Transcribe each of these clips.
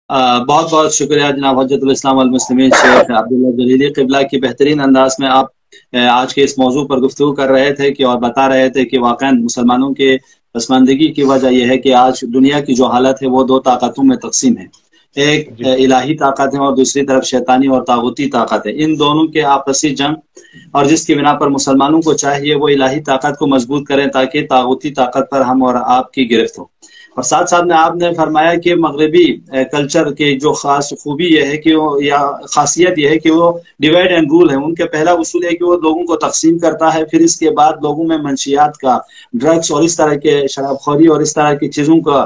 बहुत बहुत शुक्रिया जनाब हज्जतुल इस्लाम वल मुस्लिमीन शेख अब्दुल्ला जलीली क़िबला की बेहतरीन अंदाज में आप आज के इस मौजू पर गुफ्तगू कर रहे थे कि और बता रहे थे कि वाक़ई मुसलमानों के पसमानदगी की वजह यह है कि आज दुनिया की जो हालत है वो दो ताकतों में तकसीम है। एक जी इलाही ताकत है और दूसरी तरफ शैतानी और तागूती ताकत है। इन दोनों के आपसी जंग और जिसकी बिना पर मुसलमानों को चाहिए वो इलाही ताकत को मजबूत करें ताकि तागूती ताकत पर हम और आपकी गिरफ्त हो। और साथ साथ में आपने फरमाया कि मगरबी कल्चर के जो खास खूबी यह है कि वो या खासियत यह है कि वो डिवाइड एंड रूल है। उनके पहला उसूल है कि वो लोगों को तकसीम करता है, फिर इसके बाद लोगों में मंशियात का, ड्रग्स और इस तरह के शराबखोरी और इस तरह की चीज़ों का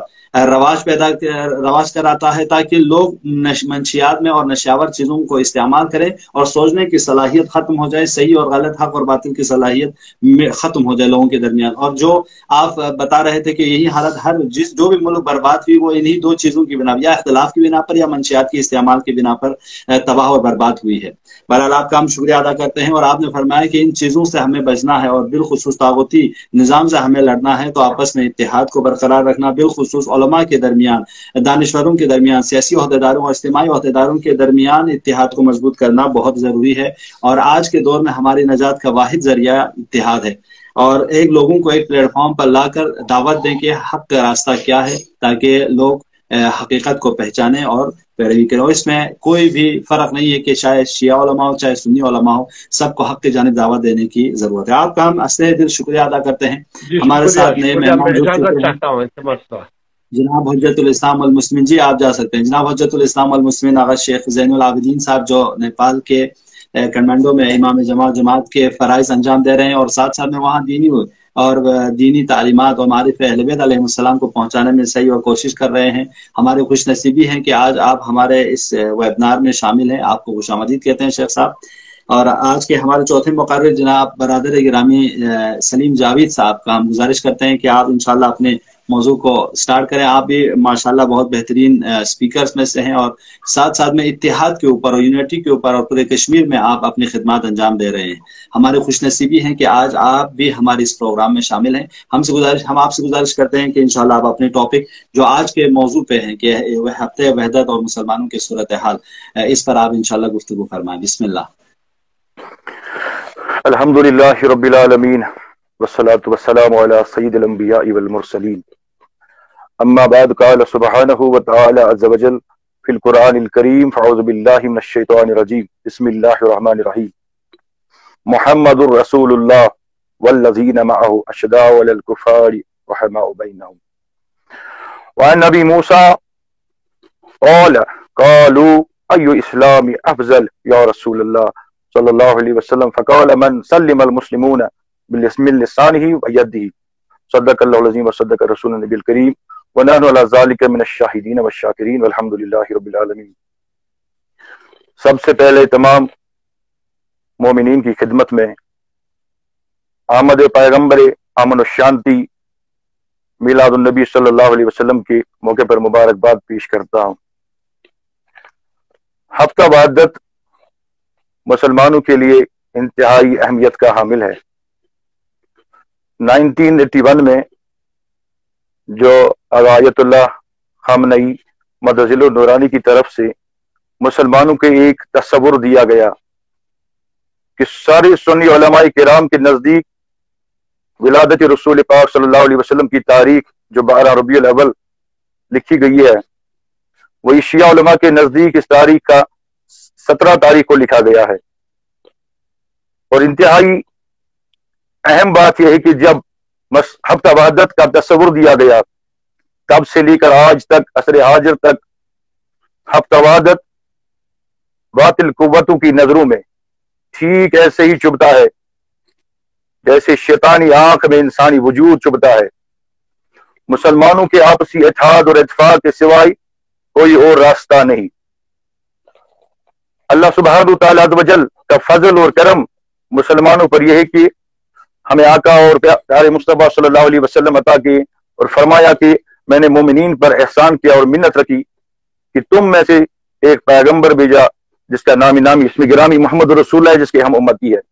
रवाज कराता है ताकि लोग मंशियात में और नशावर चीज़ों को इस्तेमाल करें और सोचने की सलाहियत ख़त्म हो जाए, सही और गलत, हक और बातिल की सलाहियत ख़त्म हो जाए लोगों के दरमियान। और जो आप बता रहे थे कि यही हालत हर जो भी मुल्क बर्बाद हुई वो इन्हीं दो चीज़ों की बिना, या इख्तिलाफ की बिना पर या मंशियात के इस्तेमाल की बिना पर तबाह और बर्बाद हुई है। बहरहाल आपका हम शुक्रिया अदा करते हैं और आपने फरमाया कि इन चीज़ों से हमें बचना है और बिलखुसूस तागूती निज़ाम से हमें लड़ना है तो आपस में इत्तेहाद को बरकरार रखना, बिलखुसूस उलमा के दरमियान, दानिश्वरों के दरमियान, सियासी अहदेदारों और इज्तिमाई अहदेदारों के दरमियान इत्तेहाद को मजबूत करना बहुत ज़रूरी है। और आज के दौर में हमारी नजात का वाहिद जरिया इत्तेहाद है और एक लोगों को एक प्लेटफॉर्म पर लाकर दावत दें कि हक का रास्ता क्या है ताकि लोग हकीकत को पहचाने और पैरवी करें। और इसमें कोई भी फर्क नहीं है कि चाहे शिया उलमा हो चाहे सुन्नी उलमा हो, सबको हक की जानिब दावत देने की जरूरत है। आपका हम अस्ते दिल शुक्रिया अदा करते हैं। जी हमारे शुक्रिया साथ नए शुक्रिया। मेहमान मैं जुड़ इजाजत चुके हैं। चाहता हूँ, समझता। जनाब हज्जतुल इस्लाम वल मुस्लिमीन जी आप जा सकते हैं। जनाब हज्जतुल इस्लाम वल मुस्लिमीन आगा शेख ज़ैनुल आबिदीन साहब जो नेपाल के कठमांडू में इमाम जमात के फ़राइज़ अंजाम दे रहे हैं और साथ साथ में वहाँ दीनी तालीमात और मारिफ अहले बैत अलैहिस्सलाम को पहुँचाने में सही और कोशिश कर रहे हैं। हमारे खुश नसीबी हैं कि आज आप हमारे इस वेबिनार में शामिल हैं। आपको खुशामदीद कहते हैं शेख साहब। और आज के हमारे चौथे मुक़र्रिर जनाब बरादर गिरामी सलीम जावेद साहब का हम गुजारिश करते हैं कि आप इंशाल्लाह अपने मौजू को स्टार्ट करें। आप भी माशाल्लाह बहुत बेहतरीन स्पीकर्स में से हैं और साथ साथ में इत्तेहाद के ऊपर और यूनिटी के ऊपर और पूरे कश्मीर में आप अपनी खिदमत अंजाम दे रहे हैं। हमारे खुशनसीबी हैं कि आज आप भी हमारे इस प्रोग्राम में शामिल हैं। हम आपसे गुजारिश करते हैं कि इंशाल्लाह आप अपने टॉपिक जो आज के मौजू पे हैं कि हफ्ते वहदत और मुसलमानों की सूरत हाल, इस पर आप इंशाल्लाह गुफ्तगू फरमाएं। बिस्मिल्लाह। अल्हम्दुलिल्लाहि रब्बिल आलमीन वस्सलातु वस्सलामु अला सय्यिदिल अंबिया'i वल मुरसलीन अम्मा बाद क़ाल सुब्हानहु व तआला अज़्ज़ा वजल फिल कुरानिल करीम फ़अऊज़ु बिल्लाहि मिनश शैतानिर रजीम बिस्मिल्लाहिर रहमानिर रहीम मुहम्मदुर रसूलुल्लाह वल्लज़ीना मअहु अशद्दाउ अलल कुफ़ारि रहमाउ बैनहुम व अन नबी मूसा क़ालू अय्यु इस्लामी अफ़ज़ल या रसूलल्लाह सल्लल्लाहु अलैहि वसल्लम फ़क़ाल मन सल्लिमल मुस्लिमूना बिलिस्मिल लिसानिही व यदिही सद्दक़ल्लाहुल अज़ीम व सद्दक़ रसूलुन नबील करीम व नहनु अला ज़ालिका मिनश शाहिदीन व शाकिरीन वल्हम्दुलिल्लाहि रब्बिल आलमीन। सबसे पहले तमाम मोमिनीन की खिदमत में आमद पैगम्बर अमन और शांति मिलादुन नबी सल्लल्लाहु अलैहि वसल्लम के मौके पर मुबारकबाद पेश करता हूँ। हफ्ता वहदत मुसलमानों के लिए इंतहाई अहमियत का हामिल है। 1981 में जो आयतुल्लाह खामनई मदजिलुन नूरानी की तरफ से मुसलमानों के एक तस्वुर दिया गया कि सारे सुन्नी उलमाए किराम के नजदीक विलादत रसूल पाक सल्लल्लाहु अलैहि वसल्लम की तारीख जो 12 रबीउल अव्वल लिखी गई है, वही शिया उलमा के नजदीक इस तारीख का 17 तारीख को लिखा गया है। और इंतहाई अहम बात यह है कि जब हफ्ता वहदत का तस्वुर दिया गया तब से लेकर आज तक असर हाजिर तक हफ्ता वहदत बातिल कुव्वतों की नजरों में ठीक ऐसे ही चुभता है जैसे शैतानी आंख में इंसानी वजूद चुभता है। मुसलमानों के आपसी इत्तेहाद और इत्तेफाक के सिवाय कोई और रास्ता नहीं। अल्लाह सुब्हानहु तआला अज़्ज़ वजल का फजल और करम मुसलमानों पर यह है कि हमें आका और प्यारे मुस्तफा सल्लल्लाहु अलैहि वसल्लम अता किए और फरमाया कि मैंने मोमिनीन पर एहसान किया और मिन्नत रखी कि तुम में से एक पैगंबर भेजा जिसका नामी इसमें गिरामी मोहम्मद रसूल है, जिसके हम उम्मती है।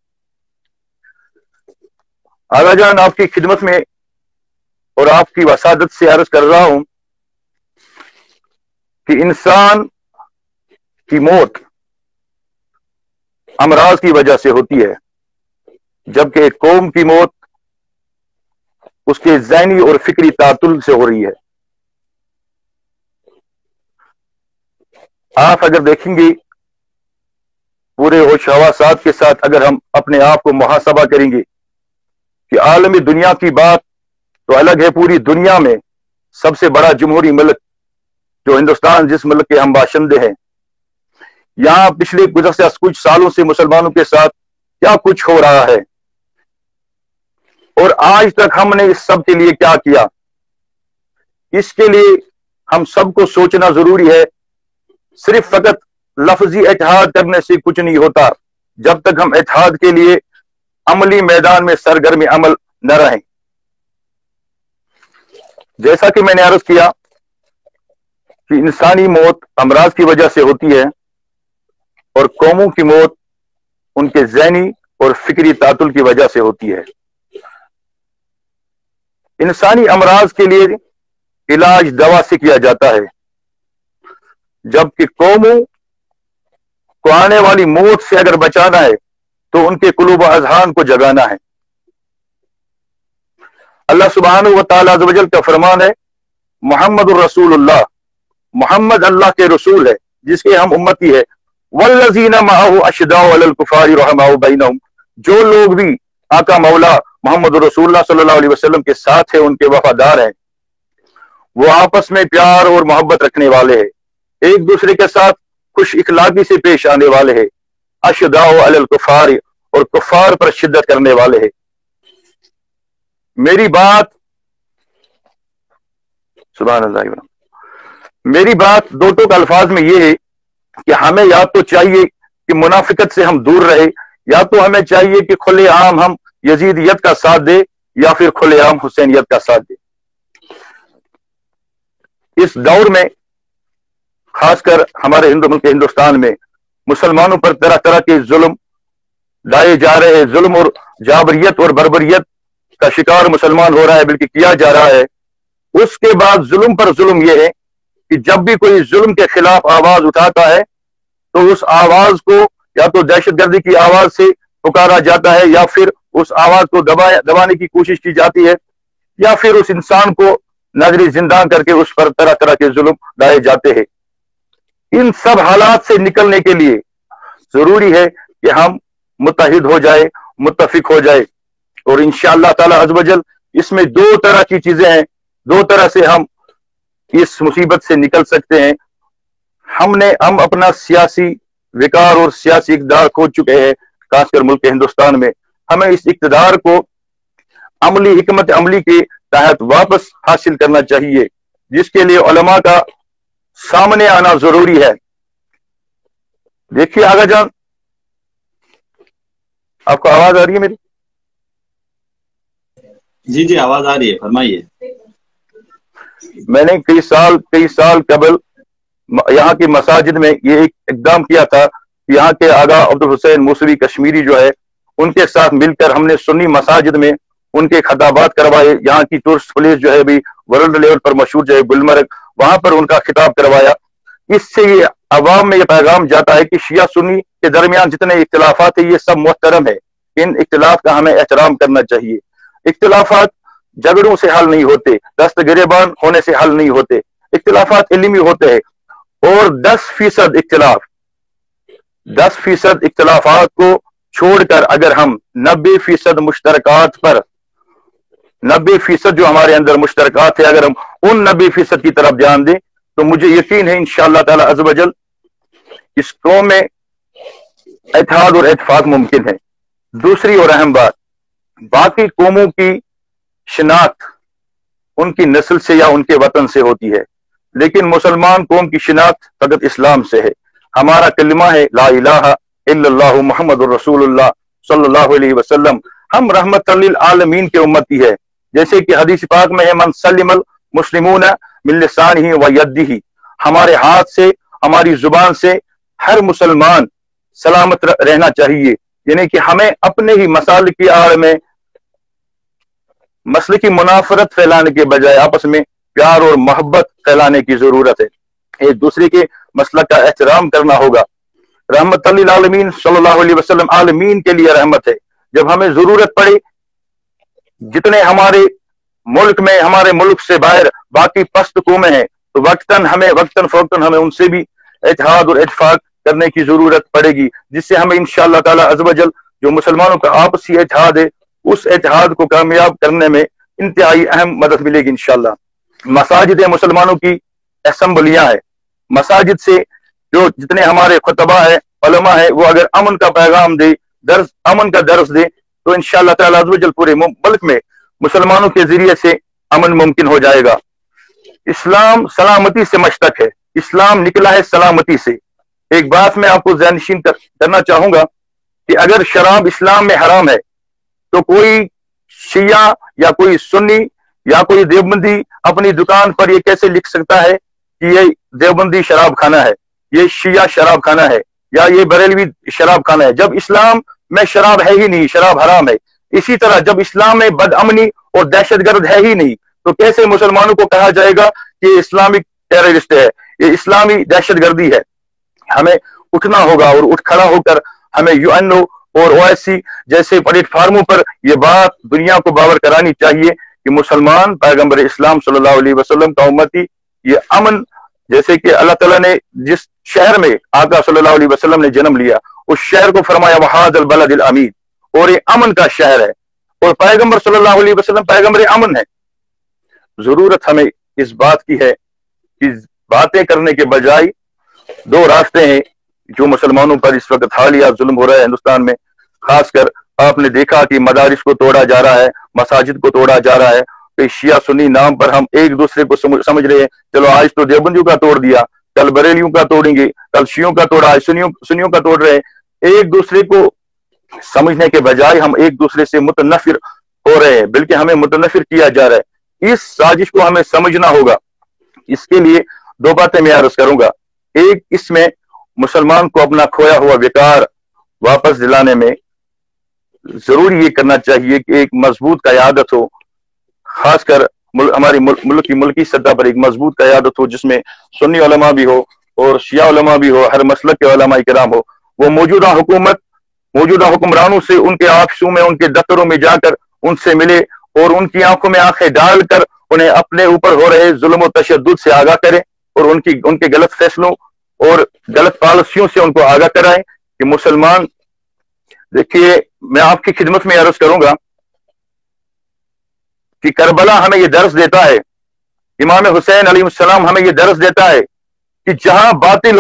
आगा जान आपकी खिदमत में और आपकी वसादत से अर्ज कर रहा हूं کہ انسان کی موت امراض کی وجہ سے ہوتی ہے، جبکہ ایک قوم کی موت اس کے ذہنی اور فکری تعطل سے ہو رہی ہے۔ آپ اگر دیکھیں گے پورے ہوش حواسات کے ساتھ اگر ہم اپنے آپ کو محاسبہ کریں گے کہ عالمی دنیا کی بات تو الگ ہے، پوری دنیا میں سب سے بڑا جمہوری ملک جو ہندوستان، جس ملک کے ہم باشندے ہیں، یہاں پچھلے گزشتہ کچھ سالوں سے مسلمانوں کے ساتھ کیا کچھ ہو رہا ہے، اور آج تک ہم نے اس سب کے لیے کیا کیا، اس کے لیے ہم سب کو سوچنا ضروری ہے۔ صرف فقط لفظی اتحاد کرنے سے کچھ نہیں ہوتا جب تک ہم اتحاد کے لیے عملی میدان میں سرگرم عمل نہ رہیں۔ جیسا کہ میں نے عرض کیا کہ انسانی موت امراض کی وجہ سے ہوتی ہے اور قوموں کی موت ان کے ذہنی اور فکری تعطل کی وجہ سے ہوتی ہے۔ انسانی امراض کے لیے علاج دوا سے کیا جاتا ہے، جبکہ قوموں کو آنے والی موت سے اگر بچانا ہے تو ان کے قلوب و اذہان کو جگانا ہے۔ اللہ سبحانہ و تعالیٰ عز و جل کا فرمان ہے، محمد الرسول اللہ، محمد اللہ کے رسول ہے جس کے ہم امتی ہے، والذین معہ اشداء علی الکفار رحماء بینہم، جو لوگ بھی آقا مولا محمد رسول اللہ صلی اللہ علیہ وسلم کے ساتھ ہیں، ان کے وفادار ہیں، وہ آپس میں پیار اور محبت رکھنے والے ہیں، ایک دوسرے کے ساتھ خوش اخلاقی سے پیش آنے والے ہیں، اشداء علی الکفار، اور کفار پر شدت کرنے والے ہیں۔ میری بات سبحان اللہ، میری بات دو ٹوک الفاظ میں یہ ہے کہ ہمیں یا تو چاہیے کہ منافقت سے ہم دور رہے، یا تو ہمیں چاہیے کہ کھلے عام ہم یزیدیت کا ساتھ دے، یا پھر کھلے عام حسینیت کا ساتھ دے۔ اس دور میں خاص کر ہمارے ملک ہندوستان میں مسلمانوں پر طرح طرح کے ظلم ڈائے جا رہے ہیں، ظلم اور جابریت اور بربریت کا شکار مسلمان ہو رہا ہے، بلکہ کیا جا رہا ہے۔ اس کے بعد ظلم پر ظلم یہ ہے کہ جب بھی کوئی ظلم کے خلاف آواز اٹھاتا ہے تو اس آواز کو یا تو دہشت گردی کی آواز سے پکارا جاتا ہے، یا پھر اس آواز کو دبانے کی کوشش کی جاتی ہے، یا پھر اس انسان کو نظری زندہ کر کے اس پر طرح طرح کے ظلم ڈائے جاتے ہیں۔ ان سب حالات سے نکلنے کے لیے ضروری ہے کہ ہم متحد ہو جائے، متفق ہو جائے، اور انشاءاللہ تعالی عز و جل اس میں دو طرح کی چیزیں ہیں، دو طرح سے ہم اس مصیبت سے نکل سکتے ہیں۔ ہم اپنا سیاسی وقار اور سیاسی اقتدار کھو چکے ہیں، خاص کر ملک ہندوستان میں۔ ہمیں اس اقتدار کو عملی حکمت عملی کے تحت واپس حاصل کرنا چاہیے، جس کے لیے علماء کا سامنے آنا ضروری ہے۔ دیکھیے آغا جان، آپ کو آواز آ رہی ہے میری؟ جی جی آواز آ رہی ہے، فرمائیے۔ میں نے کئی سال قبل یہاں کی مساجد میں یہ ایک اقدام کیا تھا کہ یہاں کے آغا عبدالحسین موسوی کشمیری جو ہے، ان کے ساتھ مل کر ہم نے سنی مساجد میں ان کے خطابات کروائے۔ یہاں کی ٹورسٹ پلیس جو ہے بھی ورلڈ لیول پر مشہور جو ہے گلمرگ، وہاں پر ان کا خطاب کروایا۔ اس سے یہ عوام میں یہ پیغام جاتا ہے کہ شیعہ سنی کے درمیان جتنے اختلافات ہیں یہ سب محترم ہے، ان اختلاف کا ہمیں احترام کرنا چاہیے۔ اختلافات جھگڑوں سے حل نہیں ہوتے، دست گریبان ہونے سے حل نہیں ہوتے، اختلافات علمی ہوتے ہیں، اور 10% اختلافات کو چھوڑ کر اگر ہم 90% مشترکات پر 90% جو ہمارے اندر مشترکات ہے، اگر ہم ان 90% کی طرف دھیان دیں تو مجھے یقین ہے انشاءاللہ تعالی عز و جل اس قوم میں اتحاد اور اتفاق ممکن ہے۔ دوسری اور اہم بات، باقی قوموں کی شناخت ان کی نسل سے یا ان کے وطن سے ہوتی ہے، لیکن مسلمان قوم کی شناخت فقط اسلام سے ہے۔ ہمارا کلمہ ہے لا الہ الا اللہ محمد الرسول اللہ صلی اللہ علیہ وسلم۔ ہم رحمت للعالمین کے امتی ہے، جیسے کہ حدیث پاک میں ہے من سلم المسلمون من لسانہ و یدہ، ہمارے ہاتھ سے ہماری زبان سے ہر مسلمان سلامت رہنا چاہیے، یعنی کہ ہمیں اپنے ہی مسائل کی آڑ میں مسئلے کی منافرت پھیلانے کے بجائے آپس میں پیار اور محبت پھیلانے کی ضرورت ہے۔ एक दूसरे के मसलक का एहतराम करना होगा। रहमत लिल आलमीन सल्लल्लाहु अलैहि वसल्लम आलमीन के लिए रहमत है। जब हमें जरूरत पड़े, जितने हमारे मुल्क में, हमारे मुल्क से बाहर बाकी पस्त कौमें हैं, तो वक्तन फौक्तन हमें उनसे भी इत्तेहाद और इत्तेफाक करने की जरूरत पड़ेगी, जिससे हमें इंशाअल्लाह ताला अज़्ज़ व जल जो मुसलमानों का आपसी इत्तेहाद है, उस इत्तेहाद को कामयाब करने में इंतहाई अहम मदद मिलेगी इंशाअल्लाह। मसाजिद मुसलमानों की असम्बलियां है, मसाजिद से जो जितने हमारे खुतबा है, उलमा है, वो अगर अमन का पैगाम दे, अमन का दर्स दे, तो इंशाअल्लाह ताला अज़्ज़ व जल पूरे मुल्क में मुसलमानों के जरिए से अमन मुमकिन हो जाएगा। इस्लाम सलामती से मशतक है, इस्लाम निकला है सलामती से। एक बात मैं आपको ज़हनशीन करना चाहूंगा कि अगर शराब इस्लाम में हराम है, तो कोई शिया या कोई सुन्नी या कोई देवबंदी अपनी दुकान पर ये कैसे लिख सकता है कि ये देवबंदी शराब खाना है, ये शिया शराब खाना है, या ये बरेलवी शराब खाना है, जब इस्लाम में शराब है ही नहीं, शराब हराम है। इसी तरह जब इस्लाम में बदअमनी और दहशतगर्द है ही नहीं, तो कैसे मुसलमानों को कहा जाएगा कि ये इस्लामिक टेररिस्ट है, ये इस्लामी दहशतगर्दी है। हमें उठना होगा और उठ खड़ा होकर हमें यूएनओ और ओआईसी जैसे प्लेटफार्मों पर यह बात दुनिया को बावर करानी चाहिए कि मुसलमान पैगंबर इस्लाम सल्लल्लाहु अलैहि वसल्लम का उम्मती, ये अमन, जैसे कि अल्लाह ताला ने जिस शहर में आका सल्लल्लाहु अलैहि वसल्लम ने जन्म लिया, उस शहर को फरमाया वहादल बलदिल अमीन, और ये अमन का शहर है, और पैगंबर सल्लल्लाहु अलैहि वसल्लम पैगंबर अमन है। जरूरत हमें इस बात की है कि बातें करने के बजाय दो रास्ते हैं जो मुसलमानों पर इस वक्त हालिया जुल्म हो रहा है हिंदुस्तान में। खासकर आपने देखा कि मदारिस को तोड़ा जा रहा है, मसाजिद को तोड़ा जा रहा है, कि शिया सुन्नी नाम पर हम एक दूसरे को समझ रहे हैं, चलो आज तो देवबंदियों का तोड़ दिया, कल बरेलियों का तोड़ेंगे, कल शियों का तोड़ा, आज सुन्नियों का तोड़ रहे हैं। एक दूसरे को समझने के बजाय हम एक दूसरे से मुतनफिर हो रहे हैं, बल्कि हमें मुतनफिर किया जा रहा है। इस साजिश को हमें समझना होगा। इसके लिए दो बातें मैं अर्ज करूंगा। एक, इसमें मुसलमान को अपना खोया हुआ विकार वापस दिलाने में जरूरी ये करना चाहिए कि एक मजबूत क़यादत हो, खासकर हमारी मुल्की सतह पर एक मजबूत क़यादत हो, जिसमें सुन्नी उलमा भी हो और शिया उलमा भी हो, हर मसलक के उलमा इकराम हो। वो मौजूदा हुक्मरानों से उनके ऑफिसों में, उनके दफ्तरों में जाकर उनसे मिले और उनकी आंखों में आंखें डालकर उन्हें अपने ऊपर हो रहे जुल्म और तशद्दुद से आगाह करें और उनके गलत फैसलों और गलत पॉलिसियों से उनको आगाह कराएं कि मुसलमान। देखिए, मैं आपकी खिदमत में अर्ज करूंगा कि करबला हमें यह दर्स देता है, इमाम हुसैन अलैहिस्सलाम हमें यह दर्स देता है कि जहां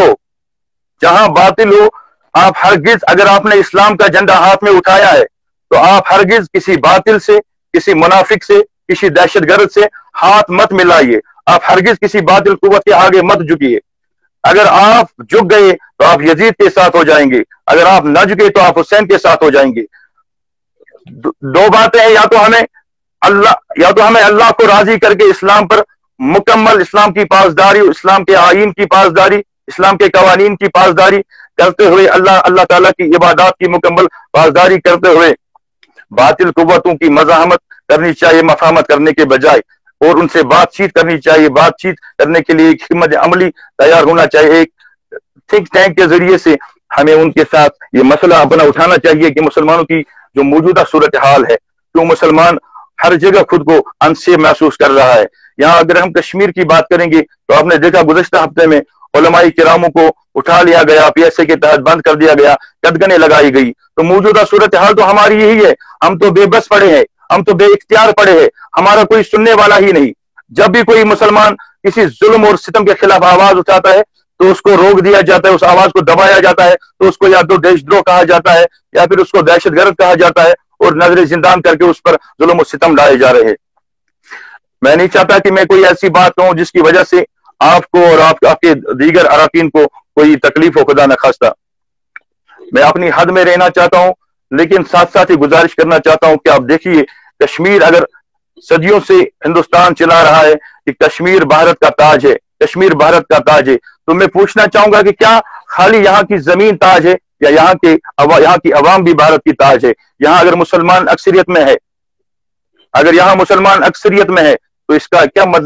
बातिल हो आप हरगिज, अगर आपने इस्लाम का झंडा हाथ में उठाया है तो आप हरगिज किसी बातिल से, किसी मुनाफिक से, किसी दहशतगर्द से हाथ मत मिलाइए। आप हरगिज किसी बातिल कुव्वत के आगे मत झुकिए। अगर आप झुक गए तो आप यजीद के साथ हो जाएंगे, अगर आप न झुके तो आप हुसैन के साथ हो जाएंगे। दो बातें हैं, या तो हमें अल्लाह को राजी करके इस्लाम पर मुकम्मल इस्लाम की पासदारी, इस्लाम के आईन की पासदारी, इस्लाम के कवानीन की पासदारी करते हुए अल्लाह ताला की इबादत की मुकम्मल पासदारी करते हुए बातिल कुव्वतों की मज़ाहमत करनी चाहिए मफाहमत करने के बजाय, और उनसे बातचीत करनी चाहिए। बातचीत करने के लिए एक हिम्मत अमली तैयार होना चाहिए। एक थिंक टैंक के जरिए से हमें उनके साथ ये मसला अपना उठाना चाहिए कि मुसलमानों की जो मौजूदा सूरत हाल है, क्यों मुसलमान हर जगह खुद को अनसेफ महसूस कर रहा है। यहाँ अगर हम कश्मीर की बात करेंगे तो आपने देखा गुज़श्ता हफ्ते में उलमाई किरामों को उठा लिया गया, पीएसए के तहत बंद कर दिया गया, कदगने लगाई गई। तो मौजूदा सूरत हाल तो हमारी यही है, हम तो बेबस पड़े हैं, हम तो बेइख्तियार पड़े हैं, हमारा कोई सुनने वाला ही नहीं। जब भी कोई मुसलमान किसी जुल्म और सितम के खिलाफ आवाज उठाता है तो उसको रोक दिया जाता है, उस आवाज को दबाया जाता है, तो उसको या तो देशद्रोह कहा जाता है या फिर उसको दहशतगर्द कहा जाता है और नजर जिंदान करके उस पर जुल्म और सितम डाले जा रहे हैं। मैं नहीं चाहता कि मैं कोई ऐसी बात कहूं जिसकी वजह से आपको और आपके दीगर अराकीन को कोई तकलीफ हो, खुदा न खास्ता। मैं अपनी हद में रहना चाहता हूं, लेकिन साथ साथ ही गुजारिश करना चाहता हूं कि आप देखिए, कश्मीर अगर सदियों से हिंदुस्तान चला रहा है कि कश्मीर भारत का ताज है, कश्मीर भारत का ताज है, तो मैं पूछना चाहूंगा कि क्या खाली यहाँ की जमीन ताज है या यहाँ की अवाम भी भारत की ताज है? यहाँ अगर मुसलमान अक्सरियत में है, अगर यहाँ मुसलमान अक्सरियत में है तो इसका क्या मतलब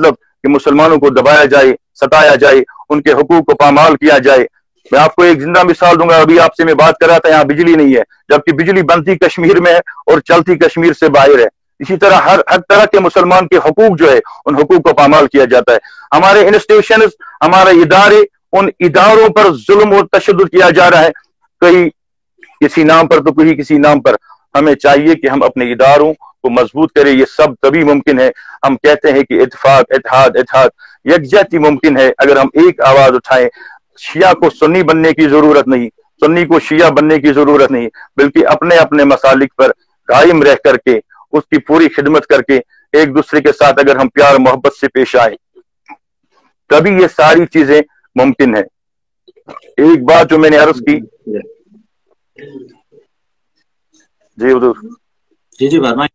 कि मुसलमानों को दबाया जाए, सताया जाए, उनके हुकूक को पामाल किया जाए। मैं आपको एक जिंदा मिसाल दूंगा। अभी आपसे मैं बात कर रहा था, यहाँ बिजली नहीं है, जबकि बिजली बनती कश्मीर में है और चलती कश्मीर से बाहर है। इसी तरह हर तरह के मुसलमान के हुकूक जो है, उन हुकूक को पामाल किया जाता है। हमारे इंस्टीट्यूशन, हमारे इदारे, उन इदारों पर जुल्म और तशद्दुद किया जा रहा है, कहीं किसी नाम पर तो कहीं किसी नाम पर। हमें चाहिए कि हम अपने इदारों को मजबूत करें। ये सब तभी मुमकिन है, हम कहते हैं कि इत्तेफाक, इत्तेहाद, इत्तेहाद, यकजहती मुमकिन है अगर हम एक आवाज उठाएं। शिया को सुन्नी बनने की जरूरत नहीं, सुन्नी को शिया बनने की जरूरत नहीं, बल्कि अपने अपने मसालिक पर कायम रह करके, उसकी पूरी खिदमत करके, एक दूसरे के साथ अगर हम प्यार मोहब्बत से पेश आए, तभी ये सारी चीजें मुमकिन है। एक बात जो मैंने अर्ज की, जी हुजूर, जी फरमाइए।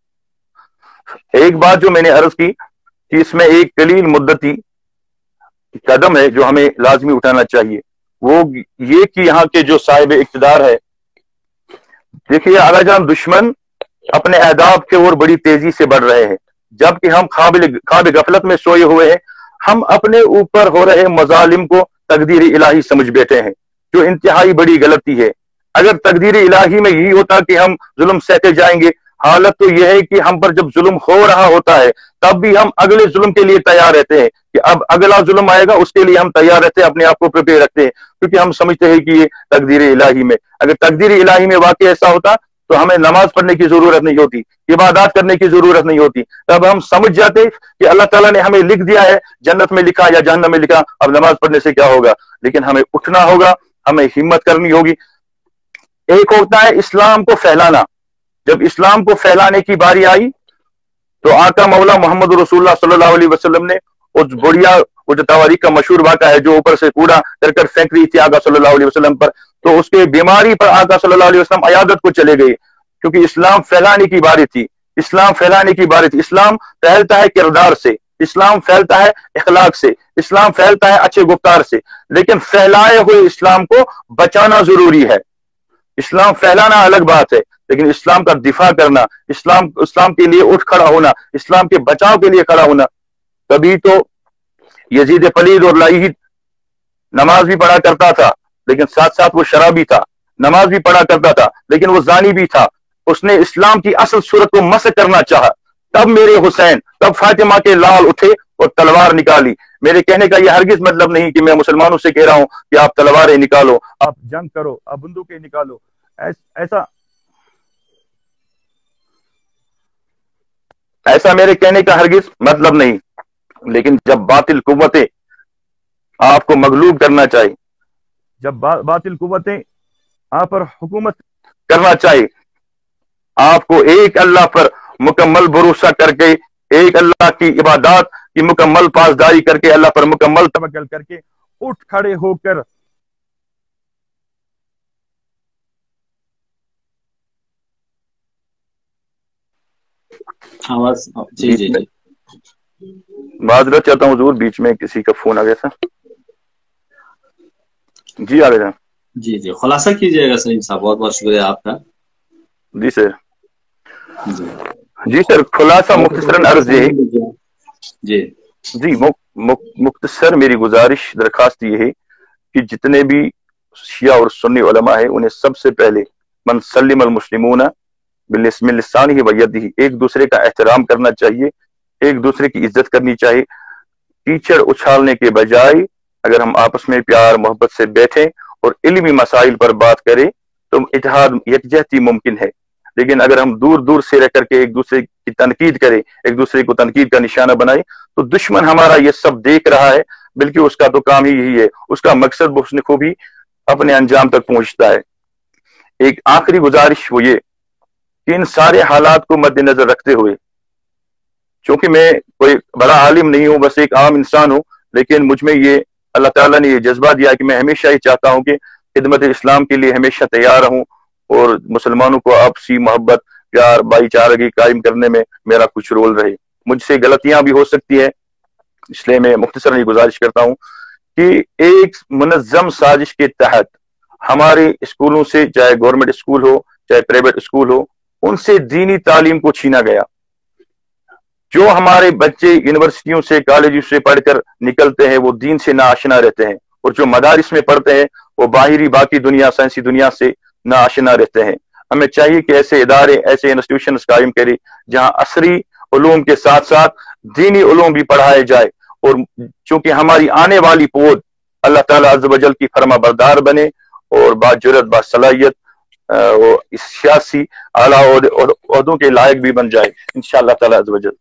एक बात जो मैंने अर्ज की कि इसमें एक कलील मुद्दती कदम है जो हमें लाजमी उठाना चाहिए, वो ये कि यहाँ के जो साहिब इक्तदार है, देखिए आलाजान दुश्मन अपने अहदाफ के ओर बड़ी तेजी से बढ़ रहे हैं, जबकि हम ख्वाब गफलत में सोए हुए हैं। हम अपने ऊपर हो रहे मजालिम को तकदीर इलाही समझ बैठे हैं, जो इंतहाई बड़ी गलती है। अगर तकदीर इलाही में यही होता कि हम जुल्म सहते जाएंगे, हालत तो यह है कि हम पर जब जुल्म हो रहा होता है तब भी हम अगले जुल्म के लिए तैयार रहते हैं कि अब अगला जुल्म आएगा, उसके लिए हम तैयार रहते हैं, अपने आप को प्रिपेयर रखते हैं, क्योंकि हम समझते हैं कि ये तकदीर इलाही में। अगर तकदीर इलाही में वाकई ऐसा होता तो हमें नमाज पढ़ने की जरूरत नहीं होती, इबादत करने की जरूरत नहीं होती। तब हम समझ जाते कि अल्लाह ताला ने हमें लिख दिया है, जन्नत में लिखा या जहन्नम में लिखा, अब नमाज पढ़ने से क्या होगा। लेकिन हमें उठना होगा, हमें हिम्मत करनी होगी। एक होता है इस्लाम को फैलाना। जब इस्लाम को फैलाने की बारी आई तो आका मौला मोहम्मद रसूलुल्लाह सल्लल्लाहु अलैहि वसल्लम ने उस बुढ़िया, वो जो तवारीख का मशहूर वाक़ा है, जो ऊपर से कूड़ा करकर फेंक रही थी आका सल्लल्लाहु अलैहि वसल्लम पर, तो उसके बीमारी पर आका सल्लल्लाहु अलैहि वसल्लम अयादत को चले गए, क्योंकि इस्लाम फैलाने की बारी थी। इस्लाम फैलाने की बारी थी। इस्लाम फैलता है किरदार से, इस्लाम फैलता है इखलाक से, इस्लाम फैलता है अच्छे गुफ्तार से, लेकिन फैलाए हुए इस्लाम को बचाना जरूरी है। इस्लाम फैलाना अलग बात है, लेकिन इस्लाम का दिफा करना, इस्लाम के लिए उठ खड़ा होना, इस्लाम के बचाव के लिए खड़ा होना। तभी तो यजीद पलीद और लाइद नमाज भी पढ़ा करता था, लेकिन साथ साथ वो शराबी था। नमाज भी पढ़ा करता था, लेकिन वो जानी भी था। उसने इस्लाम की असल सूरत को मस करना चाहा। तब मेरे हुसैन, तब फातिमा के लाल उठे और तलवार निकाली। मेरे कहने का यह हरगिज मतलब नहीं कि मैं मुसलमानों से कह रहा हूं कि आप तलवारें निकालो, आप जंग करो, आप बंदूकें निकालो। ऐसा मेरे कहने का हरगिज मतलब नहीं। लेकिन जब बातिल कुव्वतें आपको मगलूब करना चाहिए, जब बातिल कुव्वतें आप पर हुकूमत करना चाहिए, आपको एक अल्लाह पर मुकम्मल भरोसा करके, एक अल्लाह की इबादत की मुकम्मल पासदारी करके, अल्लाह पर मुकम्मल तवक्कुल करके उठ खड़े होकर आवाज जी जी जी माजरत चाहता हूँ हुजूर, बीच में किसी का फोन आ गया था। जी आगे जाए। जी जी खुलासा कीजिएगा सलीम साहब, बहुत बहुत शुक्रिया आपका। जी सर, जी सर, खुलासा मुख्तसरन अर्ज ये जी जी मुख्तसर मेरी गुजारिश दरखास्त ये है कि जितने भी शिया और सुन्नी उलमा है, उन्हें सबसे पहले मन सल्लिम अल मुस्लिमूना बिलिस्मिल लिसानिही व यदिही, एक दूसरे का एहतराम करना चाहिए, एक दूसरे की इज्जत करनी चाहिए। टीचर उछालने के बजाय अगर हम आपस में प्यार मोहब्बत से बैठें और इल्मी मसाइल पर बात करें तो इत्तेहाद यकजहती मुमकिन है। लेकिन अगर हम दूर दूर से रह करके एक दूसरे की तनकीद करें, एक दूसरे को तनकीद का निशाना बनाए, तो दुश्मन हमारा ये सब देख रहा है, बल्कि उसका तो काम ही यही है, उसका मकसद उसने को भी अपने अंजाम तक पहुंचता है। एक आखिरी गुजारिश वो ये कि इन सारे हालात को मद्देनजर रखते हुए, क्योंकि मैं कोई बड़ा आलिम नहीं हूं, बस एक आम इंसान हूं, लेकिन मुझ में ये अल्लाह ताला ने ये जज्बा दिया कि मैं हमेशा ही चाहता हूं कि खिदमत इस्लाम के लिए हमेशा तैयार रहूं और मुसलमानों को आपसी मोहब्बत, प्यार, भाईचारगी कायम करने में मेरा कुछ रोल रहे। मुझसे गलतियां भी हो सकती है, इसलिए मैं मुख्तसरन गुजारिश करता हूं कि एक मुनज़्ज़म साजिश के तहत हमारे स्कूलों से, चाहे गवर्नमेंट स्कूल हो चाहे प्राइवेट स्कूल हो, उनसे दीनी तालीम को छीना गया। जो हमारे बच्चे यूनिवर्सिटियों से कॉलेजों से पढ़कर निकलते हैं वो दीन से नाआशना रहते हैं, और जो मदारिस में पढ़ते हैं वो बाकी दुनिया, साइंसी दुनिया से नाआशना रहते हैं। हमें चाहिए कि ऐसे इदारे, ऐसे इंस्टीट्यूशंस कायम करें जहां असरी उलूम के साथ साथ दीनी उलूम भी पढ़ाए जाए, और चूंकि हमारी आने वाली पौध अल्लाह ताला अज़्ज़ व जल की फरमा बरदार बने और बाजुरत बासलाहियत वो इस सियासी आला ओहदों के लायक भी बन जाए इंशाअल्लाह ताला अज़्ज़ व जल।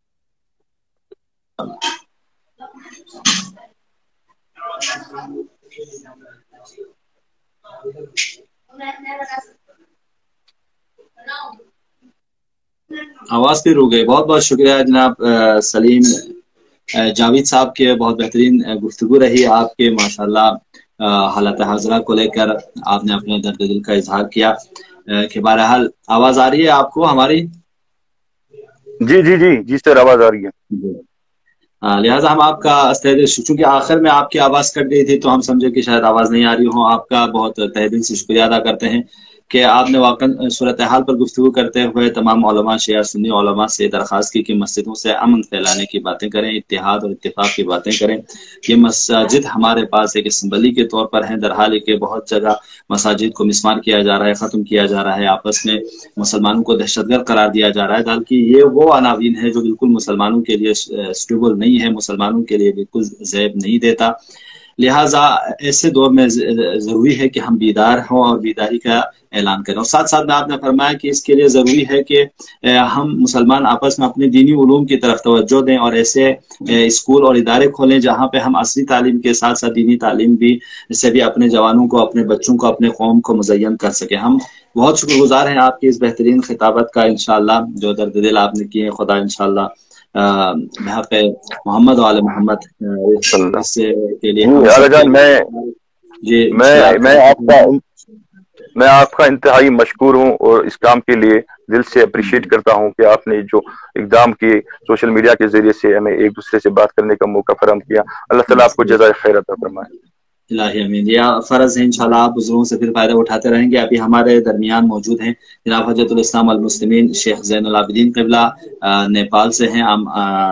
आवाज फिर हो गई। बहुत बहुत शुक्रिया जनाब सलीम जावेद साहब के, बहुत बेहतरीन गुफ्तगू रही आपके, माशाल्लाह हालत हाजरा को लेकर आपने अपने दर्द दिल का इजहार किया। कि बहरहाल आवाज आ रही है आपको हमारी? जी जी जी जी सर, आवाज आ रही है। लिहाजा हम आपका चूंकि आखिर में आपकी आवाज कट गई थी तो हम समझे कि शायद आवाज नहीं आ रही हो। आपका बहुत तहे दिल से शुक्रिया अदा करते हैं कि आपने वाकई सूरत हाल पर गुफ्तगू करते हुए तमाम उलमा, शिया सुन्नी उलमा से दरख्वास्त की कि मस्जिदों से अमन फैलाने की बातें करें, इत्तेहाद और इत्तेफाक की बातें करें। ये मस्जिद हमारे पास एक असम्बली के तौर पर है, दरहाल के बहुत जगह मसाजिद को मिसमार किया जा रहा है, ख़त्म किया जा रहा है, आपस में मुसलमानों को दहशतगर्द करार दिया जा रहा है। बल्कि ये वो अनावीन है जो बिल्कुल मुसलमानों के लिए स्टेबल नहीं है, मुसलमानों के लिए बिल्कुल ज़ैब नहीं देता। लिहाजा ऐसे दौर में जरूरी है कि हम बीदार हों और बीदारी का ऐलान करें। और साथ साथ में आपने फरमाया कि इसके लिए जरूरी है कि हम मुसलमान आपस में अपने दीनी उलूम की तरफ तवज्जो दें और ऐसे स्कूल और इदारे खोलें जहाँ पे हम असली तालीम के साथ साथ दीनी तालीम भी से भी अपने जवानों को, अपने बच्चों को, अपने कौम को मुज़य्यन कर सके। हम बहुत शुक्रगुजार हैं आपकी इस बेहतरीन खिताबत का। इंशाअल्लाह जो दर्द दिल आपने किए, खुदा इंशाअल्लाह मोहम्मद वाले मोहम्मद के लिए मैं आपका इंतहाई मशकूर हूँ और इस काम के लिए दिल से अप्रिशिएट करता हूँ कि आपने जो इक़दाम किए, सोशल मीडिया के जरिए से हमें एक दूसरे से बात करने का मौका फराहम किया। अल्लाह ताला आपको जज़ाए खैर अता फरमाए। या फर्ज है इंशाल्लाह आप बुजुर्गों से फिर फायदा उठाते रहेंगे। अभी हमारे दरमियान मौजूद हैं जनाब हजरतुल इस्लाम अल मुस्लिमीन शेख ज़ैनुल आबिदीन क़िबला, नेपाल से हैं। हम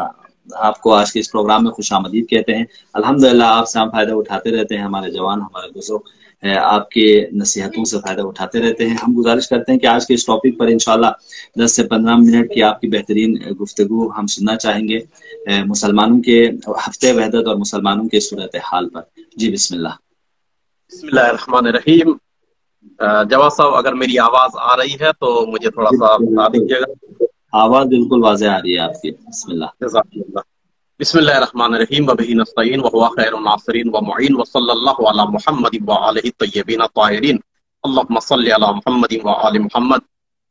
आपको आज के इस प्रोग्राम में खुशामदीद कहते हैं। अल्हम्दुलिल्लाह आपसे हम फायदा उठाते रहते हैं, हमारे जवान, हमारे बुजुर्ग आपके नसीहतों से फायदा उठाते रहते हैं। हम गुजारिश करते हैं कि आज के इस टॉपिक पर इंशाल्लाह 10 से 15 मिनट की आपकी बेहतरीन गुफ्तगू हम सुनना चाहेंगे, मुसलमानों के हफ्ते वहदत और मुसलमानों के सूरत हाल पर। जी बिस्मिल्लाह। बिस्मिल्लाहिर्रहमानिर्रहीम। जवाद साहब, अगर मेरी आवाज आ रही है तो मुझे थोड़ा सा बता दीजिएगा। आवाज बिल्कुल वाज़ेह आ रही है आपकी। बिस्मिल्लाह। बिस्मिल्लाहिर्रहमानिर्रहीम व बिही नस्तईन व हुवा खैरुन नासिरीन व मुईन व सल्लल्लाहु अला मुहम्मदिन व आलिहि तय्यबीन ताहिरीन अल्लाहुम्मा सल्लि अला मुहम्मदिन व आलि मुहम्मद।